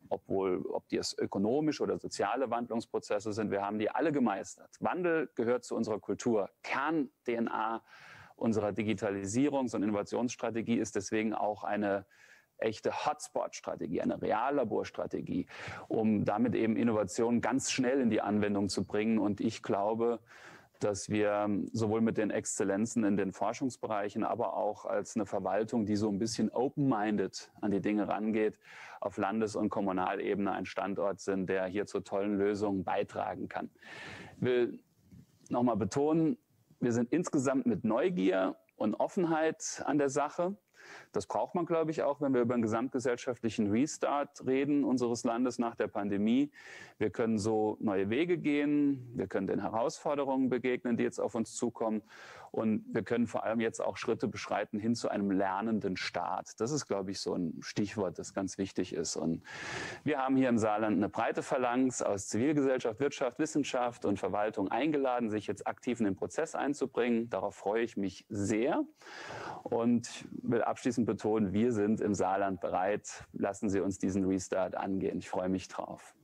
ob die es ökonomische oder soziale Wandlungsprozesse sind, wir haben die alle gemeistert. Wandel gehört zu unserer Kultur. Kern-DNA unserer Digitalisierungs- und Innovationsstrategie ist deswegen auch eine echte Hotspot-Strategie, eine Reallaborstrategie, um damit eben Innovationen ganz schnell in die Anwendung zu bringen. Und ich glaube, dass wir sowohl mit den Exzellenzen in den Forschungsbereichen, aber auch als eine Verwaltung, die so ein bisschen open-minded an die Dinge rangeht, auf Landes- und Kommunalebene ein Standort sind, der hier zu tollen Lösungen beitragen kann. Ich will nochmal betonen, wir sind insgesamt mit Neugier und Offenheit an der Sache. Das braucht man, glaube ich, auch, wenn wir über einen gesamtgesellschaftlichen Restart reden unseres Landes nach der Pandemie. Wir können so neue Wege gehen, wir können den Herausforderungen begegnen, die jetzt auf uns zukommen. Und wir können vor allem jetzt auch Schritte beschreiten hin zu einem lernenden Staat. Das ist, glaube ich, so ein Stichwort, das ganz wichtig ist. Und wir haben hier im Saarland eine breite Phalanx aus Zivilgesellschaft, Wirtschaft, Wissenschaft und Verwaltung eingeladen, sich jetzt aktiv in den Prozess einzubringen. Darauf freue ich mich sehr und will abschließend betonen, wir sind im Saarland bereit. Lassen Sie uns diesen Restart angehen. Ich freue mich drauf.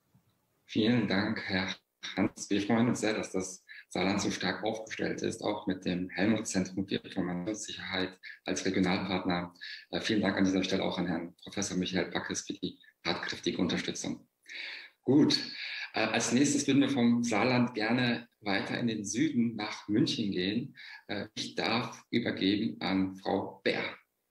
Vielen Dank, Herr Hans. Wir freuen uns sehr, dass das Saarland so stark aufgestellt ist, auch mit dem Helmholtz-Zentrum für Informationssicherheit als Regionalpartner. Vielen Dank an dieser Stelle auch an Herrn Professor Michael Backes für die tatkräftige Unterstützung. Gut, als nächstes würden wir vom Saarland gerne weiter in den Süden nach München gehen. Ich darf übergeben an Frau Bär.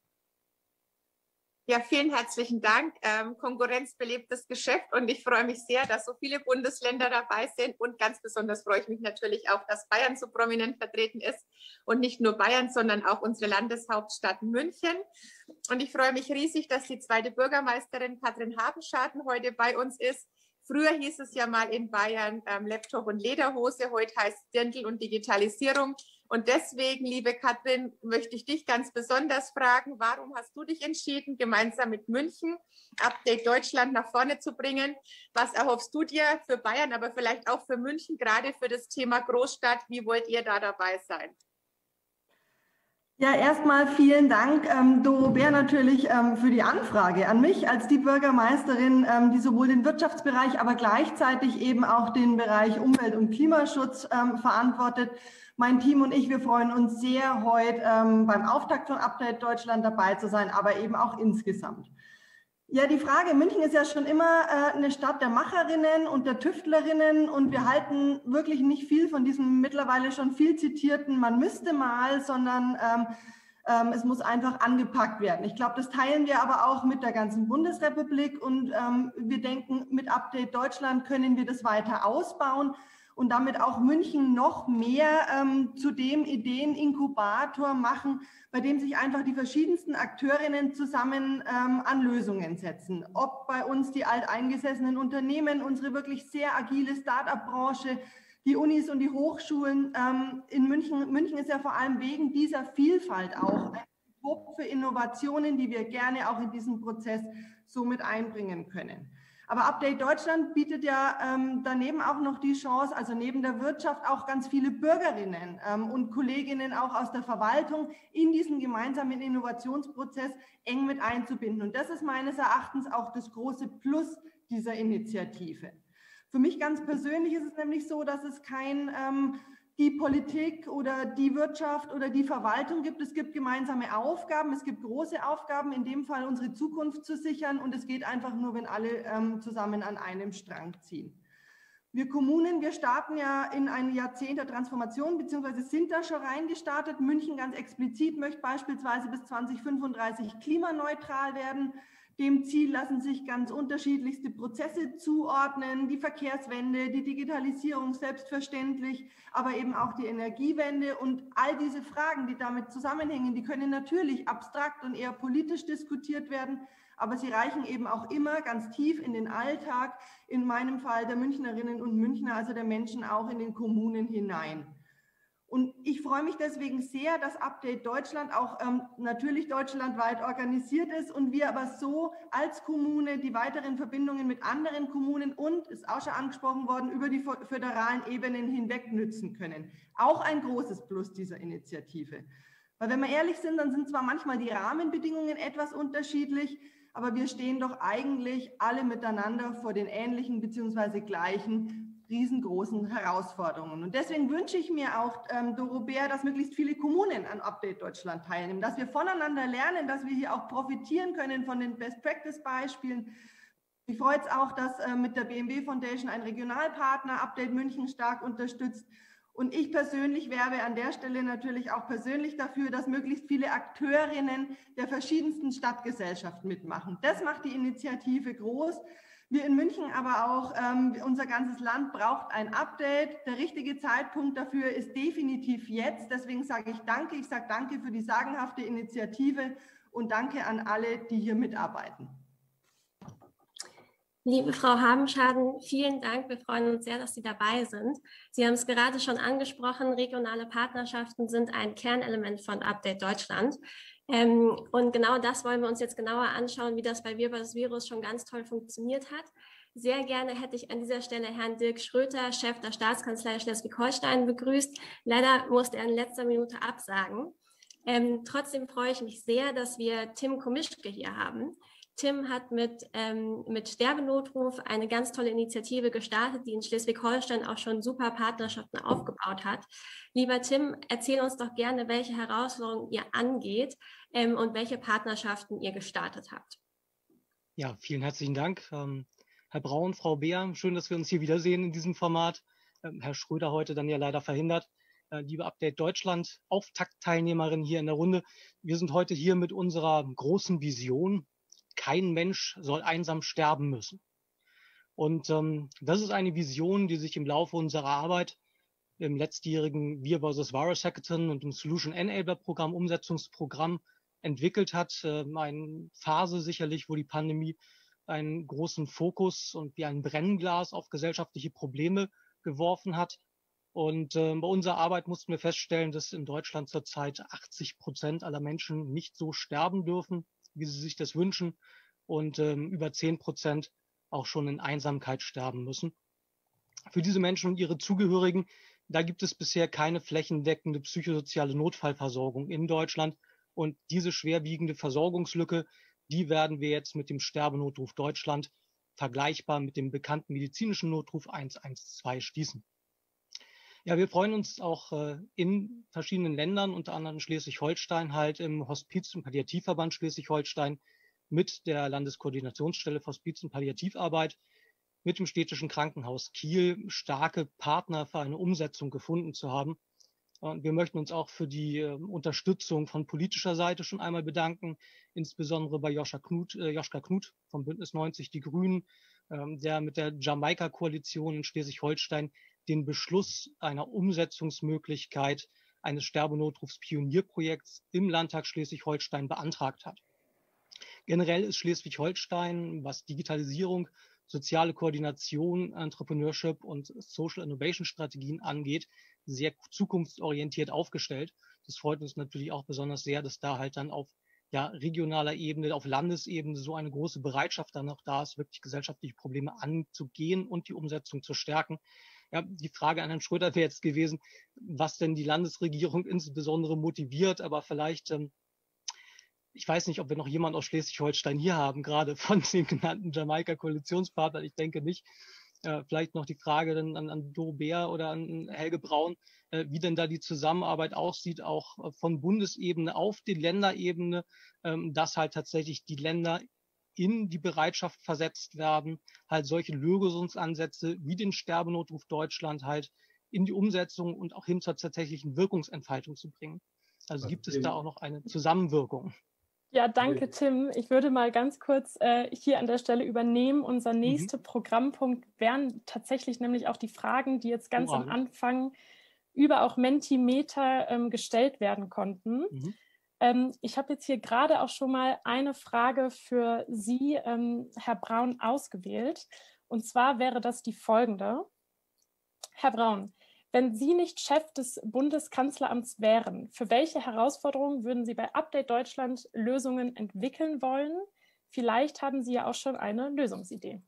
Ja, vielen herzlichen Dank. Konkurrenz belebt das Geschäft und ich freue mich sehr, dass so viele Bundesländer dabei sind und ganz besonders freue ich mich natürlich auch, dass Bayern so prominent vertreten ist und nicht nur Bayern, sondern auch unsere Landeshauptstadt München. Und ich freue mich riesig, dass die zweite Bürgermeisterin Katrin Habenschaden heute bei uns ist. Früher hieß es ja mal in Bayern Laptop und Lederhose, heute heißt es Dirndl und Digitalisierung. Und deswegen, liebe Katrin, möchte ich dich ganz besonders fragen, warum hast du dich entschieden, gemeinsam mit München Update Deutschland nach vorne zu bringen? Was erhoffst du dir für Bayern, aber vielleicht auch für München, gerade für das Thema Großstadt? Wie wollt ihr da dabei sein? Ja, erstmal vielen Dank, Doro Bär, natürlich für die Anfrage an mich als die Bürgermeisterin, die sowohl den Wirtschaftsbereich, aber gleichzeitig eben auch den Bereich Umwelt- und Klimaschutz verantwortet. Mein Team und ich, wir freuen uns sehr, heute beim Auftakt von Update Deutschland dabei zu sein, aber eben auch insgesamt. Ja, die Frage, München ist ja schon immer eine Stadt der Macherinnen und der Tüftlerinnen und wir halten wirklich nicht viel von diesem mittlerweile schon viel zitierten "Man müsste mal", sondern es muss einfach angepackt werden. Ich glaube, das teilen wir aber auch mit der ganzen Bundesrepublik und wir denken, mit Update Deutschland können wir das weiter ausbauen und damit auch München noch mehr zu dem Ideeninkubator machen, bei dem sich einfach die verschiedensten Akteurinnen zusammen an Lösungen setzen. Ob bei uns die alteingesessenen Unternehmen, unsere wirklich sehr agile Start-up-Branche, die Unis und die Hochschulen in München. München ist ja vor allem wegen dieser Vielfalt auch ein Hub für Innovationen, die wir gerne auch in diesen Prozess so mit einbringen können. Aber Update Deutschland bietet ja daneben auch noch die Chance, also neben der Wirtschaft auch ganz viele Bürgerinnen und Kolleginnen auch aus der Verwaltung in diesen gemeinsamen Innovationsprozess eng mit einzubinden. Und das ist meines Erachtens auch das große Plus dieser Initiative. Für mich ganz persönlich ist es nämlich so, dass es kein die Politik oder die Wirtschaft oder die Verwaltung gibt. Es gibt gemeinsame Aufgaben, es gibt große Aufgaben, in dem Fall unsere Zukunft zu sichern, und es geht einfach nur, wenn alle zusammen an einem Strang ziehen. Wir Kommunen, wir starten ja in ein Jahrzehnt der Transformation, beziehungsweise sind da schon reingestartet. München ganz explizit möchte beispielsweise bis 2035 klimaneutral werden. Dem Ziel lassen sich ganz unterschiedlichste Prozesse zuordnen, die Verkehrswende, die Digitalisierung selbstverständlich, aber eben auch die Energiewende. Und all diese Fragen, die damit zusammenhängen, die können natürlich abstrakt und eher politisch diskutiert werden, aber sie reichen eben auch immer ganz tief in den Alltag, in meinem Fall der Münchnerinnen und Münchner, also der Menschen auch in den Kommunen hinein. Und ich freue mich deswegen sehr, dass Update Deutschland auch natürlich deutschlandweit organisiert ist und wir aber so als Kommune die weiteren Verbindungen mit anderen Kommunen und, ist auch schon angesprochen worden, über die föderalen Ebenen hinweg nützen können. Auch ein großes Plus dieser Initiative. Weil wenn wir ehrlich sind, dann sind zwar manchmal die Rahmenbedingungen etwas unterschiedlich, aber wir stehen doch eigentlich alle miteinander vor den ähnlichen bzw. gleichen riesengroßen Herausforderungen. Und deswegen wünsche ich mir auch, Doro Bär, dass möglichst viele Kommunen an Update Deutschland teilnehmen, dass wir voneinander lernen, dass wir hier auch profitieren können von den Best-Practice-Beispielen. Mich freut es auch, dass mit der BMW Foundation ein Regionalpartner Update München stark unterstützt. Und ich persönlich werbe an der Stelle natürlich auch persönlich dafür, dass möglichst viele Akteurinnen der verschiedensten Stadtgesellschaften mitmachen. Das macht die Initiative groß. Wir in München, aber auch unser ganzes Land braucht ein Update. Der richtige Zeitpunkt dafür ist definitiv jetzt. Deswegen sage ich danke. Ich sage danke für die sagenhafte Initiative und danke an alle, die hier mitarbeiten. Liebe Frau Habenschaden, vielen Dank. Wir freuen uns sehr, dass Sie dabei sind. Sie haben es gerade schon angesprochen, regionale Partnerschaften sind ein Kernelement von Update Deutschland. Und genau das wollen wir uns jetzt genauer anschauen, wie das bei Wir vs. Virus schon ganz toll funktioniert hat. Sehr gerne hätte ich an dieser Stelle Herrn Dirk Schröter, Chef der Staatskanzlei Schleswig-Holstein, begrüßt. Leider musste er in letzter Minute absagen. Trotzdem freue ich mich sehr, dass wir Tim Komischke hier haben. Tim hat mit Sterbenotruf eine ganz tolle Initiative gestartet, die in Schleswig-Holstein auch schon super Partnerschaften aufgebaut hat. Lieber Tim, erzähl uns doch gerne, welche Herausforderungen ihr angeht und welche Partnerschaften ihr gestartet habt. Ja, vielen herzlichen Dank. Herr Braun, Frau Beer, schön, dass wir uns hier wiedersehen in diesem Format. Herr Schröder heute dann ja leider verhindert. Liebe Update Deutschland, Auftaktteilnehmerin hier in der Runde. Wir sind heute hier mit unserer großen Vision: Kein Mensch soll einsam sterben müssen. Und das ist eine Vision, die sich im Laufe unserer Arbeit im letztjährigen Wir vs. Virus Hackathon und im Solution Enabler Programm, Umsetzungsprogramm entwickelt hat. Eine Phase sicherlich, wo die Pandemie einen großen Fokus und wie ein Brennglas auf gesellschaftliche Probleme geworfen hat. Und bei unserer Arbeit mussten wir feststellen, dass in Deutschland zurzeit 80% aller Menschen nicht so sterben dürfen, wie sie sich das wünschen, und über 10% auch schon in Einsamkeit sterben müssen. Für diese Menschen und ihre Zugehörigen, da gibt es bisher keine flächendeckende psychosoziale Notfallversorgung in Deutschland. Und diese schwerwiegende Versorgungslücke, die werden wir jetzt mit dem Sterbenotruf Deutschland vergleichbar mit dem bekannten medizinischen Notruf 112 schließen. Ja, wir freuen uns auch in verschiedenen Ländern, unter anderem in Schleswig-Holstein, halt im Hospiz- und Palliativverband Schleswig-Holstein mit der Landeskoordinationsstelle für Hospiz- und Palliativarbeit, mit dem städtischen Krankenhaus Kiel starke Partner für eine Umsetzung gefunden zu haben. Und wir möchten uns auch für die Unterstützung von politischer Seite schon einmal bedanken, insbesondere bei Joschka Knut vom Bündnis 90 Die Grünen, der mit der Jamaika-Koalition in Schleswig-Holstein den Beschluss einer Umsetzungsmöglichkeit eines Sterbenotrufs-Pionierprojekts im Landtag Schleswig-Holstein beantragt hat. Generell ist Schleswig-Holstein, was Digitalisierung, soziale Koordination, Entrepreneurship und Social Innovation Strategien angeht, sehr zukunftsorientiert aufgestellt. Das freut uns natürlich auch besonders sehr, dass da halt dann auf regionaler Ebene, auf Landesebene so eine große Bereitschaft dann auch da ist, wirklich gesellschaftliche Probleme anzugehen und die Umsetzung zu stärken. Ja, die Frage an Herrn Schröder wäre jetzt gewesen, was denn die Landesregierung insbesondere motiviert, aber vielleicht, ich weiß nicht, ob wir noch jemanden aus Schleswig-Holstein hier haben, gerade von den genannten Jamaika-Koalitionspartnern, ich denke nicht. Vielleicht noch die Frage dann an Doro Beer oder an Helge Braun, wie denn da die Zusammenarbeit aussieht, auch von Bundesebene auf die Länderebene, dass halt tatsächlich die Länder in die Bereitschaft versetzt werden, halt solche Lösungsansätze wie den Sterbenotruf Deutschland halt in die Umsetzung und auch hin zur tatsächlichen Wirkungsentfaltung zu bringen. Also gibt es da auch noch eine Zusammenwirkung? Ja, danke, Tim. Ich würde mal ganz kurz hier an der Stelle übernehmen. Unser nächster Programmpunkt wären tatsächlich nämlich auch die Fragen, die jetzt ganz am Anfang über auch Mentimeter gestellt werden konnten. Ich habe jetzt hier gerade auch schon mal eine Frage für Sie, Herr Braun, ausgewählt. Und zwar wäre das die folgende. Herr Braun, wenn Sie nicht Chef des Bundeskanzleramts wären, für welche Herausforderungen würden Sie bei Update Deutschland Lösungen entwickeln wollen? Vielleicht haben Sie ja auch schon eine Lösungsidee.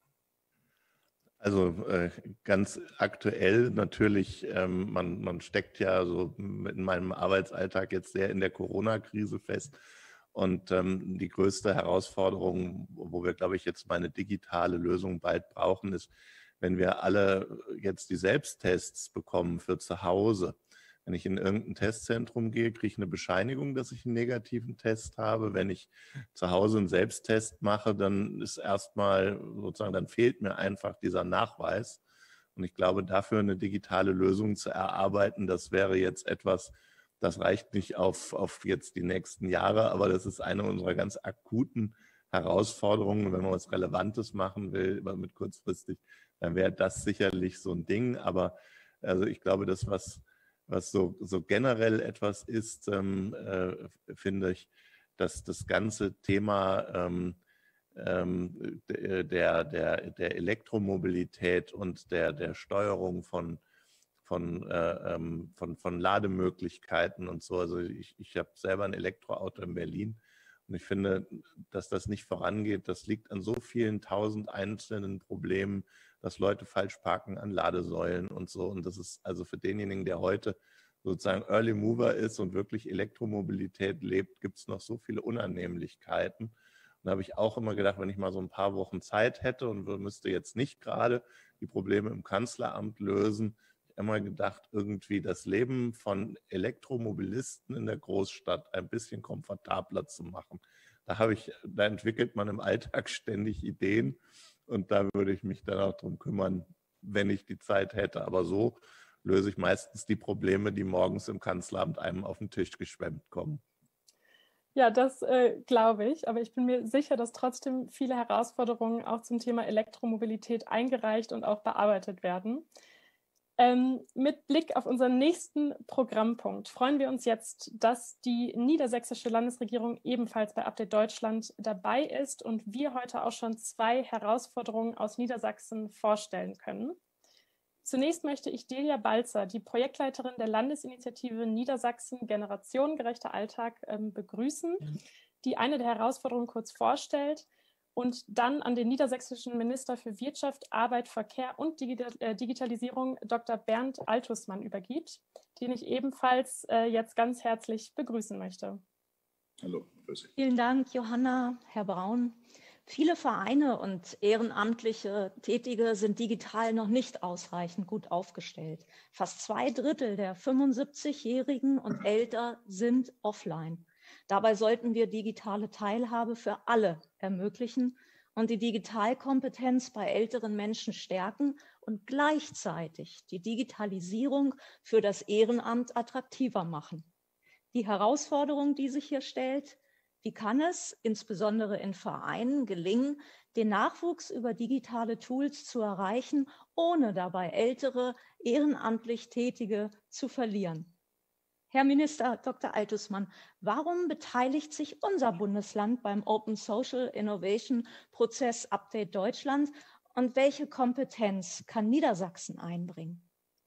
Also ganz aktuell natürlich, man steckt ja so in meinem Arbeitsalltag jetzt sehr in der Corona-Krise fest. Und die größte Herausforderung, wo wir, glaube ich, jetzt mal eine digitale Lösung bald brauchen, ist, wenn wir alle jetzt die Selbsttests bekommen für zu Hause. Wenn ich in irgendein Testzentrum gehe, kriege ich eine Bescheinigung, dass ich einen negativen Test habe. Wenn ich zu Hause einen Selbsttest mache, dann ist erstmal sozusagen, dann fehlt mir einfach dieser Nachweis. Und ich glaube, dafür eine digitale Lösung zu erarbeiten, das wäre jetzt etwas, das reicht nicht auf jetzt die nächsten Jahre, aber das ist eine unserer ganz akuten Herausforderungen. Wenn man was Relevantes machen will, mit kurzfristig, dann wäre das sicherlich so ein Ding. Aber also ich glaube, das, was so generell etwas ist, finde ich, dass das ganze Thema der Elektromobilität und der Steuerung von Lademöglichkeiten und so. Also ich habe selber ein Elektroauto in Berlin und ich finde, dass das nicht vorangeht. Das liegt an so vielen tausend einzelnen Problemen, dass Leute falsch parken an Ladesäulen und so. Und das ist also für denjenigen, der heute sozusagen Early Mover ist und wirklich Elektromobilität lebt, gibt es noch so viele Unannehmlichkeiten. Und da habe ich auch immer gedacht, wenn ich mal so ein paar Wochen Zeit hätte und müsste jetzt nicht gerade die Probleme im Kanzleramt lösen, immer gedacht, irgendwie das Leben von Elektromobilisten in der Großstadt ein bisschen komfortabler zu machen. Da entwickelt man im Alltag ständig Ideen und da würde ich mich dann auch drum kümmern, wenn ich die Zeit hätte. Aber so löse ich meistens die Probleme, die morgens im Kanzleramt einem auf den Tisch geschwemmt kommen. Ja, das glaube ich, aber ich bin mir sicher, dass trotzdem viele Herausforderungen auch zum Thema Elektromobilität eingereicht und auch bearbeitet werden. Mit Blick auf unseren nächsten Programmpunkt freuen wir uns jetzt, dass die niedersächsische Landesregierung ebenfalls bei Update Deutschland dabei ist und wir heute auch schon 2 Herausforderungen aus Niedersachsen vorstellen können. Zunächst möchte ich Delia Balzer, die Projektleiterin der Landesinitiative Niedersachsen Generationengerechter Alltag, begrüßen, die eine der Herausforderungen kurz vorstellt und dann an den niedersächsischen Minister für Wirtschaft, Arbeit, Verkehr und Digitalisierung, Dr. Bernd Altusmann, übergibt, den ich ebenfalls jetzt ganz herzlich begrüßen möchte. Hallo, grüße. Vielen Dank, Johanna, Herr Braun. Viele Vereine und ehrenamtliche Tätige sind digital noch nicht ausreichend gut aufgestellt. Fast 2/3 der 75-Jährigen und älter sind offline. Dabei sollten wir digitale Teilhabe für alle ermöglichen und die Digitalkompetenz bei älteren Menschen stärken und gleichzeitig die Digitalisierung für das Ehrenamt attraktiver machen. Die Herausforderung, die sich hier stellt: Wie kann es insbesondere in Vereinen gelingen, den Nachwuchs über digitale Tools zu erreichen, ohne dabei ältere, ehrenamtlich Tätige zu verlieren? Herr Minister Dr. Altusmann, warum beteiligt sich unser Bundesland beim Open Social Innovation Prozess Update Deutschland und welche Kompetenz kann Niedersachsen einbringen?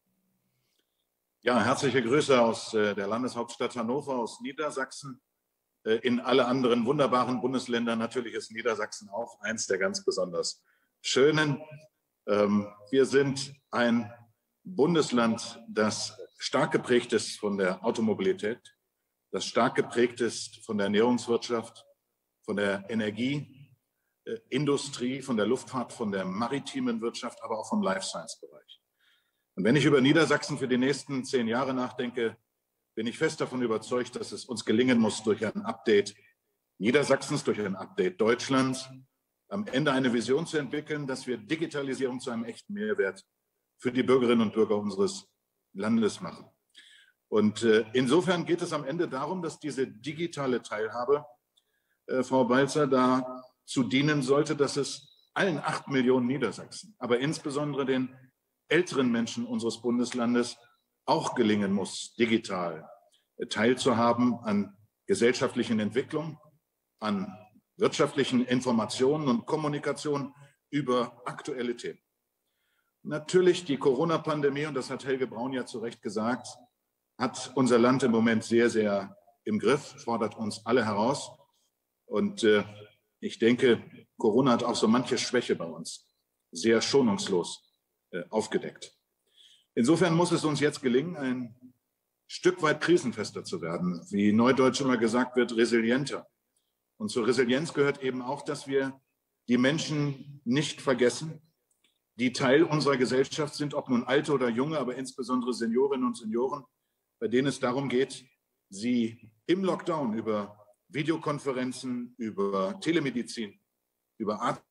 Ja, herzliche Grüße aus der Landeshauptstadt Hannover, aus Niedersachsen. In alle anderen wunderbaren Bundesländer natürlich ist Niedersachsen auch eins der ganz besonders schönen. Wir sind ein Bundesland, das stark geprägt ist von der Automobilität, das stark geprägt ist von der Ernährungswirtschaft, von der Energie, Industrie, von der Luftfahrt, von der maritimen Wirtschaft, aber auch vom Life-Science-Bereich. Und wenn ich über Niedersachsen für die nächsten 10 Jahre nachdenke, bin ich fest davon überzeugt, dass es uns gelingen muss, durch ein Update Niedersachsens, durch ein Update Deutschlands, am Ende eine Vision zu entwickeln, dass wir Digitalisierung zu einem echten Mehrwert für die Bürgerinnen und Bürger unseres Landes machen. Und insofern geht es am Ende darum, dass diese digitale Teilhabe, Frau Balzer, dazu dienen sollte, dass es allen 8 Millionen Niedersachsen, aber insbesondere den älteren Menschen unseres Bundeslandes auch gelingen muss, digital teilzuhaben an gesellschaftlichen Entwicklungen, an wirtschaftlichen Informationen und Kommunikation über aktuelle Themen. Natürlich die Corona-Pandemie, und das hat Helge Braun ja zu Recht gesagt, hat unser Land im Moment sehr, sehr im Griff, fordert uns alle heraus. Und ich denke, Corona hat auch so manche Schwäche bei uns sehr schonungslos aufgedeckt. Insofern muss es uns jetzt gelingen, ein Stück weit krisenfester zu werden, wie neudeutsch immer gesagt wird, resilienter. Und zur Resilienz gehört eben auch, dass wir die Menschen nicht vergessen, die Teil unserer Gesellschaft sind, ob nun alte oder junge, aber insbesondere Seniorinnen und Senioren, bei denen es darum geht, sie im Lockdown über Videokonferenzen, über Telemedizin, über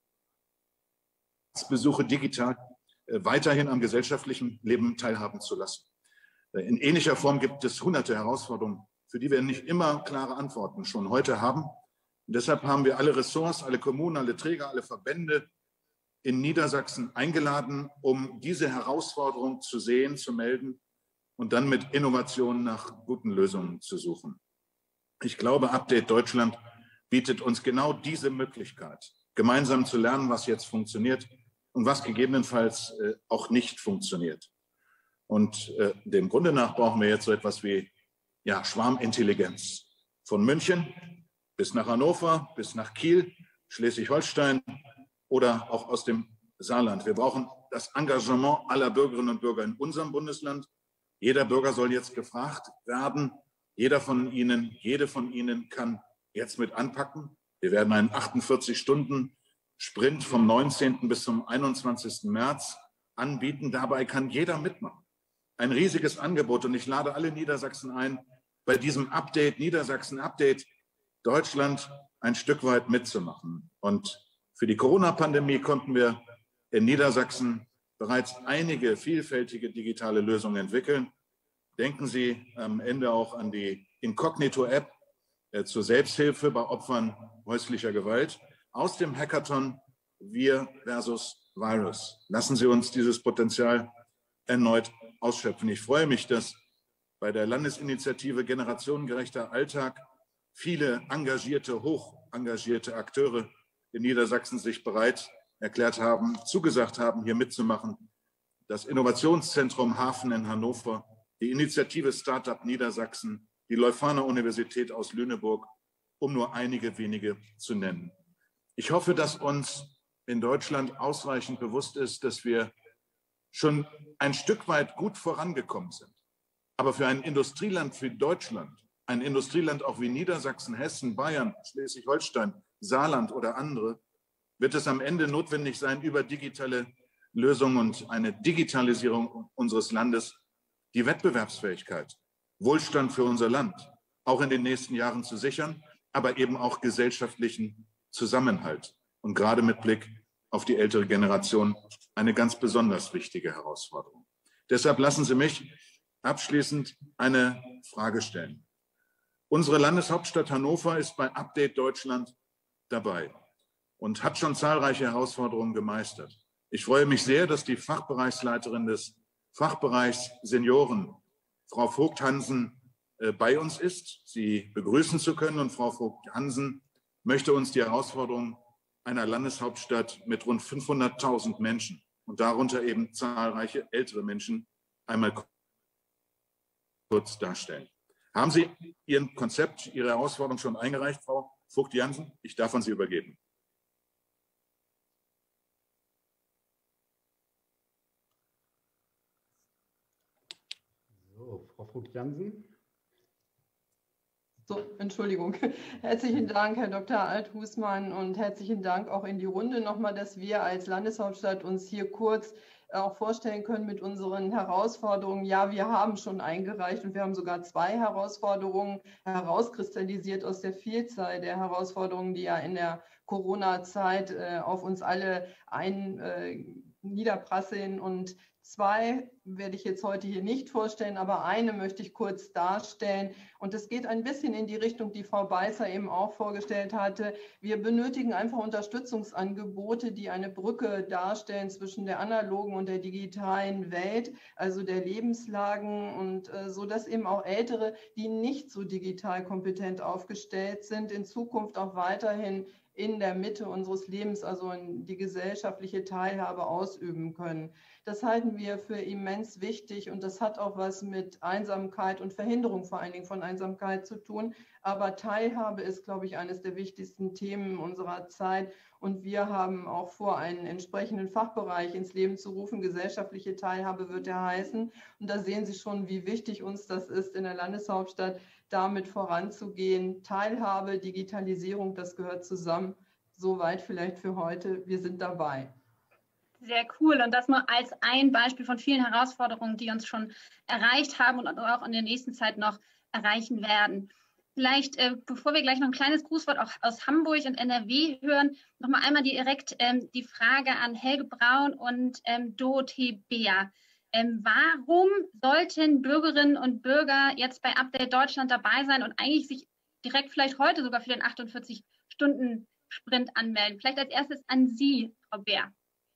Arztbesuche digital weiterhin am gesellschaftlichen Leben teilhaben zu lassen. In ähnlicher Form gibt es hunderte Herausforderungen, für die wir nicht immer klare Antworten schon heute haben. Und deshalb haben wir alle Ressorts, alle Kommunen, alle Träger, alle Verbände in Niedersachsen eingeladen, um diese Herausforderung zu sehen, zu melden und dann mit Innovationen nach guten Lösungen zu suchen. Ich glaube, Update Deutschland bietet uns genau diese Möglichkeit, gemeinsam zu lernen, was jetzt funktioniert und was gegebenenfalls auch nicht funktioniert. Und dem Grunde nach brauchen wir jetzt so etwas wie Schwarmintelligenz. Von München bis nach Hannover, bis nach Kiel, Schleswig-Holstein oder auch aus dem Saarland. Wir brauchen das Engagement aller Bürgerinnen und Bürger in unserem Bundesland. Jeder Bürger soll jetzt gefragt werden. Jeder von Ihnen, jede von Ihnen kann jetzt mit anpacken. Wir werden einen 48-Stunden-Sprint vom 19. bis zum 21. März anbieten. Dabei kann jeder mitmachen. Ein riesiges Angebot. Und ich lade alle Niedersachsen ein, bei diesem Update, Niedersachsen Update Deutschland, ein Stück weit mitzumachen. Und für die Corona-Pandemie konnten wir in Niedersachsen bereits einige vielfältige digitale Lösungen entwickeln. Denken Sie am Ende auch an die Inkognito-App zur Selbsthilfe bei Opfern häuslicher Gewalt aus dem Hackathon Wir versus Virus. Lassen Sie uns dieses Potenzial erneut ausschöpfen. Ich freue mich, dass bei der Landesinitiative Generationengerechter Alltag viele engagierte, hoch engagierte Akteure in Niedersachsen sich bereit erklärt haben, zugesagt haben, hier mitzumachen. Das Innovationszentrum Hafen in Hannover, die Initiative Startup Niedersachsen, die Leuphana Universität aus Lüneburg, um nur einige wenige zu nennen. Ich hoffe, dass uns in Deutschland ausreichend bewusst ist, dass wir schon ein Stück weit gut vorangekommen sind. Aber für ein Industrieland wie Deutschland, ein Industrieland auch wie Niedersachsen, Hessen, Bayern, Schleswig-Holstein, Saarland oder andere, wird es am Ende notwendig sein, über digitale Lösungen und eine Digitalisierung unseres Landes die Wettbewerbsfähigkeit, Wohlstand für unser Land auch in den nächsten Jahren zu sichern, aber eben auch gesellschaftlichen Zusammenhalt. Und gerade mit Blick auf die ältere Generation eine ganz besonders wichtige Herausforderung. Deshalb lassen Sie mich abschließend eine Frage stellen. Unsere Landeshauptstadt Hannover ist bei Update Deutschland dabei und hat schon zahlreiche Herausforderungen gemeistert. Ich freue mich sehr, dass die Fachbereichsleiterin des Fachbereichs Senioren, Frau Vogt-Hansen, bei uns ist, sie begrüßen zu können. Und Frau Vogt-Hansen möchte uns die Herausforderung einer Landeshauptstadt mit rund 500.000 Menschen und darunter eben zahlreiche ältere Menschen einmal kurz darstellen. Haben Sie Ihr Konzept, Ihre Herausforderung schon eingereicht, Frau Vogt-Hansen? Ich darf an Sie übergeben. So, Frau Vogt-Hansen. So, Entschuldigung. Herzlichen Dank, Herr Dr. Alt-Husmann, und herzlichen Dank auch in die Runde nochmal, dass wir als Landeshauptstadt uns hier kurz auch vorstellen können mit unseren Herausforderungen. Ja, wir haben schon eingereicht und wir haben sogar 2 Herausforderungen herauskristallisiert aus der Vielzahl der Herausforderungen, die ja in der Corona-Zeit auf uns alle niederprasseln. Und 2 werde ich jetzt heute hier nicht vorstellen, aber eine möchte ich kurz darstellen. Und es geht ein bisschen in die Richtung, die Frau Beißer eben auch vorgestellt hatte. Wir benötigen einfach Unterstützungsangebote, die eine Brücke darstellen zwischen der analogen und der digitalen Welt, also der Lebenslagen, und so dass eben auch Ältere, die nicht so digital kompetent aufgestellt sind, in Zukunft auch weiterhin in der Mitte unseres Lebens, also die gesellschaftliche Teilhabe ausüben können. Das halten wir für immens wichtig, und das hat auch was mit Einsamkeit und Verhinderung vor allen Dingen von Einsamkeit zu tun. Aber Teilhabe ist, glaube ich, eines der wichtigsten Themen unserer Zeit, und wir haben auch vor, einen entsprechenden Fachbereich ins Leben zu rufen. Gesellschaftliche Teilhabe wird er heißen, und da sehen Sie schon, wie wichtig uns das ist, in der Landeshauptstadt damit voranzugehen. Teilhabe, Digitalisierung, das gehört zusammen. Soweit vielleicht für heute. Wir sind dabei. Sehr cool, und das nur als ein Beispiel von vielen Herausforderungen, die uns schon erreicht haben und auch in der nächsten Zeit noch erreichen werden. Vielleicht, bevor wir gleich noch ein kleines Grußwort auch aus Hamburg und NRW hören, nochmal einmal direkt die Frage an Helge Braun und Dorothee Beer. Warum sollten Bürgerinnen und Bürger jetzt bei Update Deutschland dabei sein und eigentlich sich direkt vielleicht heute sogar für den 48-Stunden-Sprint anmelden? Vielleicht als erstes an Sie, Frau Beer.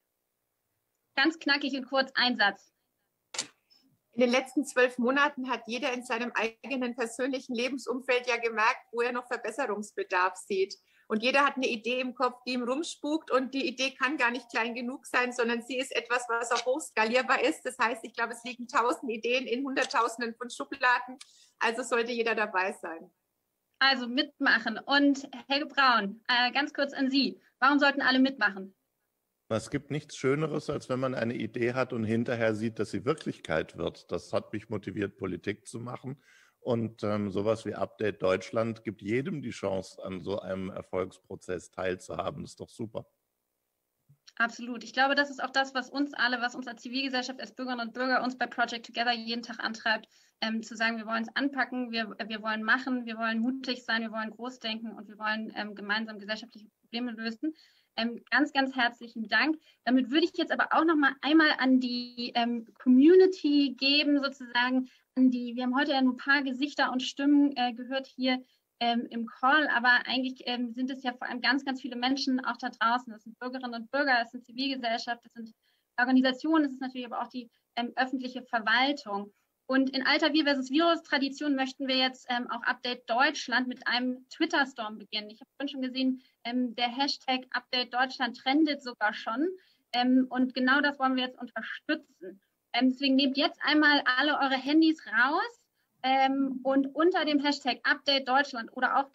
Ganz knackig und kurz, ein Satz. In den letzten 12 Monaten hat jeder in seinem eigenen persönlichen Lebensumfeld ja gemerkt, wo er noch Verbesserungsbedarf sieht. Und jeder hat eine Idee im Kopf, die ihm rumspukt, und die Idee kann gar nicht klein genug sein, sondern sie ist etwas, was auch hochskalierbar ist. Das heißt, ich glaube, es liegen 1000 Ideen in Hunderttausenden von Schubladen. Also sollte jeder dabei sein. Also mitmachen. Und Helge Braun, ganz kurz an Sie. Warum sollten alle mitmachen? Es gibt nichts Schöneres, als wenn man eine Idee hat und hinterher sieht, dass sie Wirklichkeit wird. Das hat mich motiviert, Politik zu machen. Und sowas wie Update Deutschland gibt jedem die Chance, an so einem Erfolgsprozess teilzuhaben. Das ist doch super. Absolut. Ich glaube, das ist auch das, was uns alle, was uns als Zivilgesellschaft, als Bürgerinnen und Bürger, uns bei Project Together jeden Tag antreibt, zu sagen, wir wollen es anpacken, wir wollen machen, wir wollen mutig sein, wir wollen groß denken und wir wollen gemeinsam gesellschaftliche Probleme lösen. Ganz, ganz herzlichen Dank. Damit würde ich jetzt aber auch noch mal einmal an die Community geben, sozusagen. Wir haben heute ja nur ein paar Gesichter und Stimmen gehört hier im Call, aber eigentlich sind es ja vor allem ganz, ganz viele Menschen auch da draußen. Das sind Bürgerinnen und Bürger, das sind Zivilgesellschaft, das sind Organisationen, das ist natürlich aber auch die öffentliche Verwaltung. Und in alter Wir versus Virus-Tradition möchten wir jetzt auch Update Deutschland mit einem Twitter-Storm beginnen. Ich habe vorhin schon gesehen, der Hashtag Update Deutschland trendet sogar schon. Und genau das wollen wir jetzt unterstützen. Deswegen nehmt jetzt einmal alle eure Handys raus und unter dem Hashtag Update Deutschland oder auch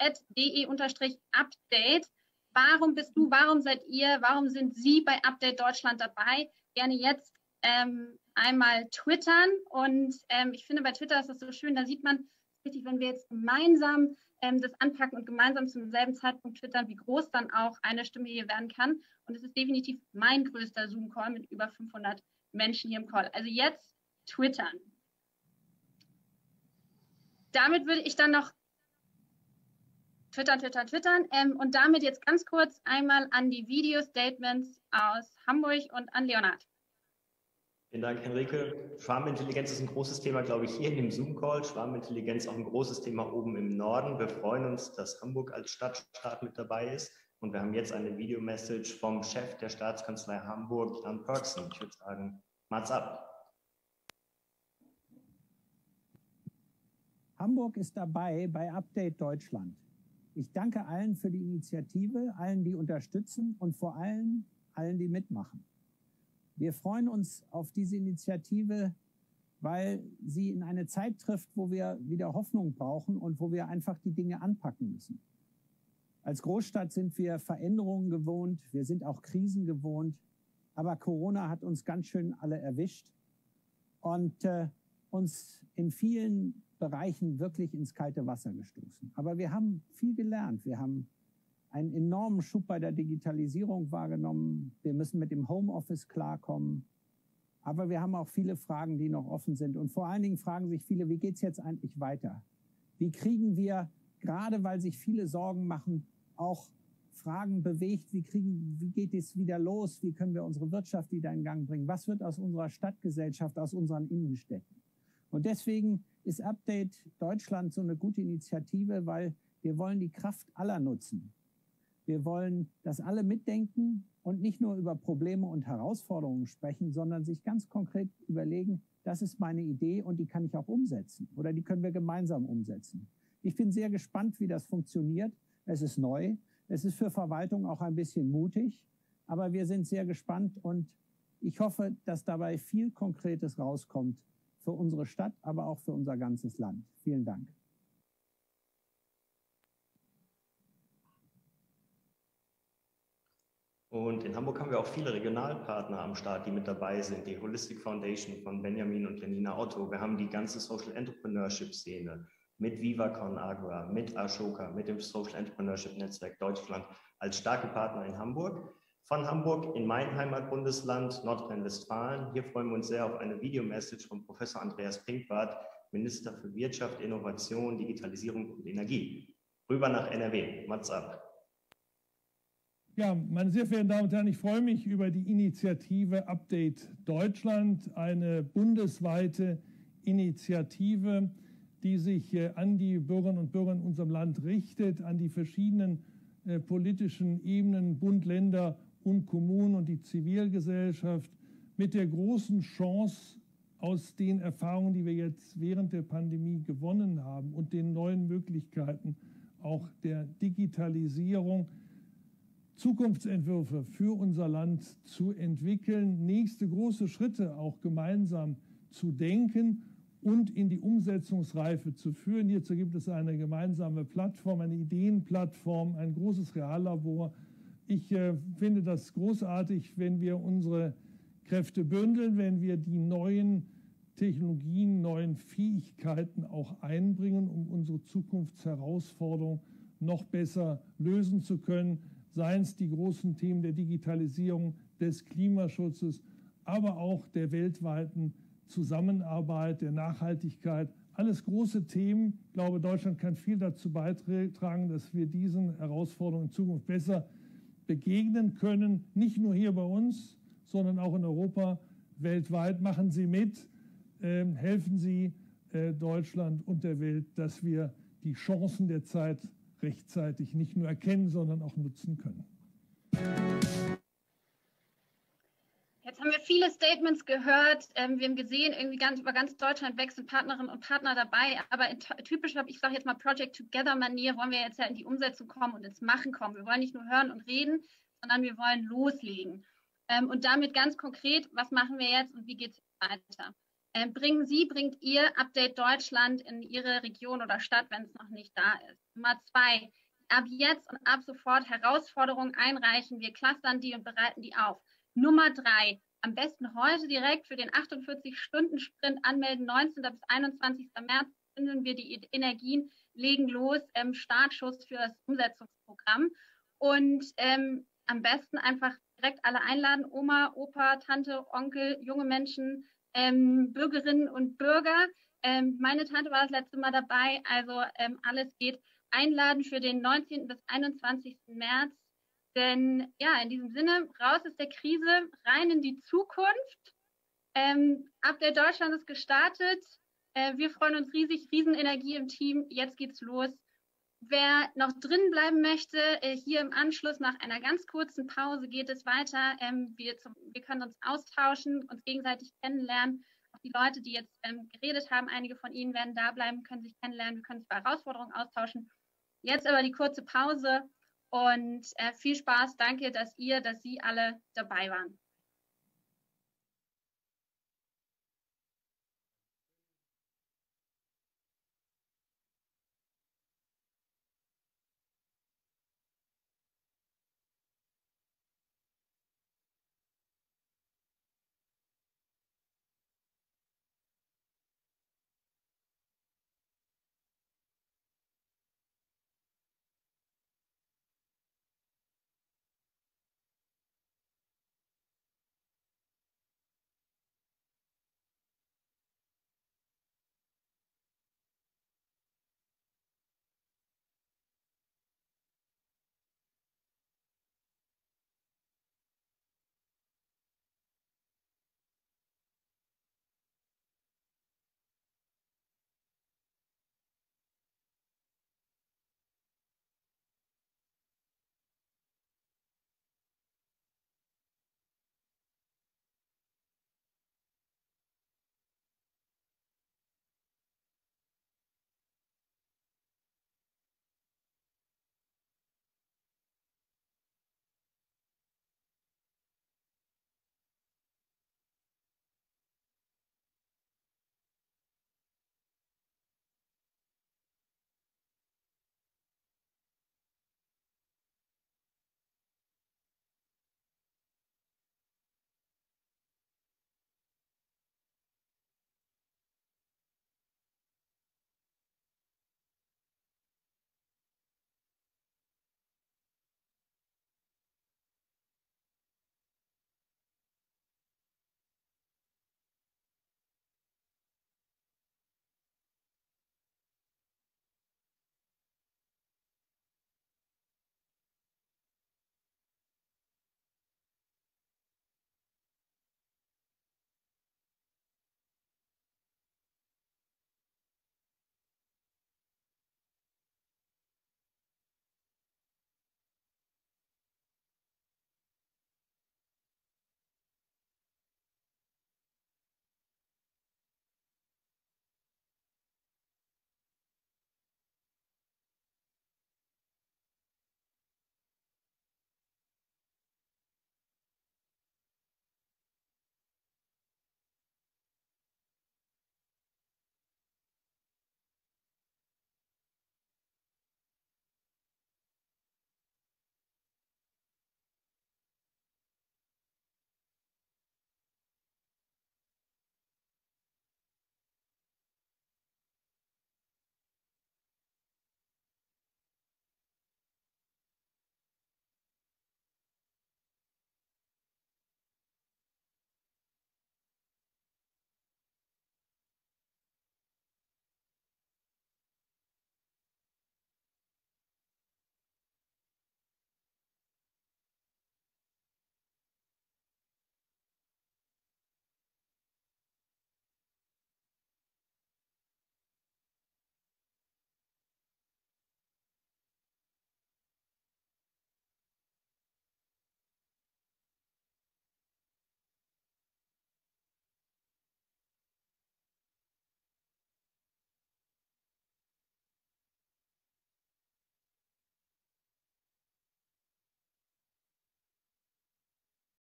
@de_update. Warum bist du, warum seid ihr, warum sind Sie bei Update Deutschland dabei? Gerne jetzt einmal twittern, und ich finde, bei Twitter ist das so schön, da sieht man, es ist wichtig, wenn wir jetzt gemeinsam das anpacken und gemeinsam zum selben Zeitpunkt twittern, wie groß dann auch eine Stimme hier werden kann, und es ist definitiv mein größter Zoom-Call mit über 500 Menschen hier im Call. Also jetzt twittern. Damit würde ich dann noch twittern und damit jetzt ganz kurz einmal an die Video-Statements aus Hamburg und an Leonhard. Vielen Dank, Henrike. Schwarmintelligenz ist ein großes Thema, glaube ich, hier in dem Zoom-Call. Schwarmintelligenz auch ein großes Thema oben im Norden. Wir freuen uns, dass Hamburg als Stadtstaat mit dabei ist. Und wir haben jetzt eine Videomessage vom Chef der Staatskanzlei Hamburg, Jan Pörksen. Ich würde sagen, Mats ab. Hamburg ist dabei bei Update Deutschland. Ich danke allen für die Initiative, allen, die unterstützen, und vor allem allen, die mitmachen. Wir freuen uns auf diese Initiative, weil sie in eine Zeit trifft, wo wir wieder Hoffnung brauchen und wo wir einfach die Dinge anpacken müssen. Als Großstadt sind wir Veränderungen gewohnt, wir sind auch Krisen gewohnt, aber Corona hat uns ganz schön alle erwischt und uns in vielen Bereichen wirklich ins kalte Wasser gestoßen. Aber wir haben viel gelernt. Wir haben einen enormen Schub bei der Digitalisierung wahrgenommen. Wir müssen mit dem Homeoffice klarkommen. Aber wir haben auch viele Fragen, die noch offen sind. Und vor allen Dingen fragen sich viele, wie geht es jetzt eigentlich weiter? Wie kriegen wir, gerade weil sich viele Sorgen machen, auch Fragen bewegt? Wie geht es wieder los? Wie können wir unsere Wirtschaft wieder in Gang bringen? Was wird aus unserer Stadtgesellschaft, aus unseren Innenstädten? Und deswegen ist Update Deutschland so eine gute Initiative, weil wir wollen die Kraft aller nutzen. Wir wollen, dass alle mitdenken und nicht nur über Probleme und Herausforderungen sprechen, sondern sich ganz konkret überlegen, das ist meine Idee und die kann ich auch umsetzen oder die können wir gemeinsam umsetzen. Ich bin sehr gespannt, wie das funktioniert. Es ist neu, es ist für Verwaltung auch ein bisschen mutig, aber wir sind sehr gespannt und ich hoffe, dass dabei viel Konkretes rauskommt für unsere Stadt, aber auch für unser ganzes Land. Vielen Dank. Und in Hamburg haben wir auch viele Regionalpartner am Start, die mit dabei sind. Die Holistic Foundation von Benjamin und Lenina Otto. Wir haben die ganze Social Entrepreneurship Szene mit Viva Con Agua, mit Ashoka, mit dem Social Entrepreneurship Netzwerk Deutschland als starke Partner in Hamburg. Von Hamburg in mein Heimatbundesland Nordrhein-Westfalen. Hier freuen wir uns sehr auf eine Videomessage von Professor Andreas Pinkwart, Minister für Wirtschaft, Innovation, Digitalisierung und Energie. Rüber nach NRW. Mats ab. Ja, meine sehr verehrten Damen und Herren, ich freue mich über die Initiative Update Deutschland, eine bundesweite Initiative, die sich an die Bürgerinnen und Bürger in unserem Land richtet, an die verschiedenen politischen Ebenen, Bund, Länder und Kommunen und die Zivilgesellschaft mit der großen Chance aus den Erfahrungen, die wir jetzt während der Pandemie gewonnen haben und den neuen Möglichkeiten auch der Digitalisierung, Zukunftsentwürfe für unser Land zu entwickeln, nächste große Schritte auch gemeinsam zu denken und in die Umsetzungsreife zu führen. Hierzu gibt es eine gemeinsame Plattform, eine Ideenplattform, ein großes Reallabor. Ich finde das großartig, wenn wir unsere Kräfte bündeln, wenn wir die neuen Technologien, neuen Fähigkeiten auch einbringen, um unsere Zukunftsherausforderungen noch besser lösen zu können. Seien es die großen Themen der Digitalisierung, des Klimaschutzes, aber auch der weltweiten Zusammenarbeit, der Nachhaltigkeit. Alles große Themen. Ich glaube, Deutschland kann viel dazu beitragen, dass wir diesen Herausforderungen in Zukunft besser begegnen können. Nicht nur hier bei uns, sondern auch in Europa, weltweit. Machen Sie mit, helfen Sie Deutschland und der Welt, dass wir die Chancen der Zeit rechtzeitig nicht nur erkennen, sondern auch nutzen können. Jetzt haben wir viele Statements gehört. Wir haben gesehen, irgendwie über ganz Deutschland weg sind Partnerinnen und Partner dabei. Aber in typischer, ich sage jetzt mal Project Together-Manier, wollen wir jetzt ja in die Umsetzung kommen und ins Machen kommen. Wir wollen nicht nur hören und reden, sondern wir wollen loslegen. Und damit ganz konkret, was machen wir jetzt und wie geht es weiter? Bringt ihr Update Deutschland in Ihre Region oder Stadt, wenn es noch nicht da ist? Nummer 2, ab jetzt und ab sofort Herausforderungen einreichen. Wir clustern die und bereiten die auf. Nummer 3, am besten heute direkt für den 48-Stunden-Sprint anmelden. 19. bis 21. März finden wir die Energien, legen los, Startschuss für das Umsetzungsprogramm. Und am besten einfach direkt alle einladen, Oma, Opa, Tante, Onkel, junge Menschen, Bürgerinnen und Bürger. Meine Tante war das letzte Mal dabei, also alles geht. Einladen für den 19. bis 21. März. Denn ja, in diesem Sinne, raus aus der Krise, rein in die Zukunft. Update Deutschland ist gestartet. Wir freuen uns riesig, Riesenenergie im Team. Jetzt geht's los. Wer noch drin bleiben möchte, hier im Anschluss nach einer ganz kurzen Pause geht es weiter. Wir können uns austauschen, uns gegenseitig kennenlernen. Auch die Leute, die jetzt geredet haben, einige von Ihnen werden da bleiben, können sich kennenlernen. Wir können uns bei Herausforderungen austauschen. Jetzt aber die kurze Pause und viel Spaß. Danke, dass Sie alle dabei waren.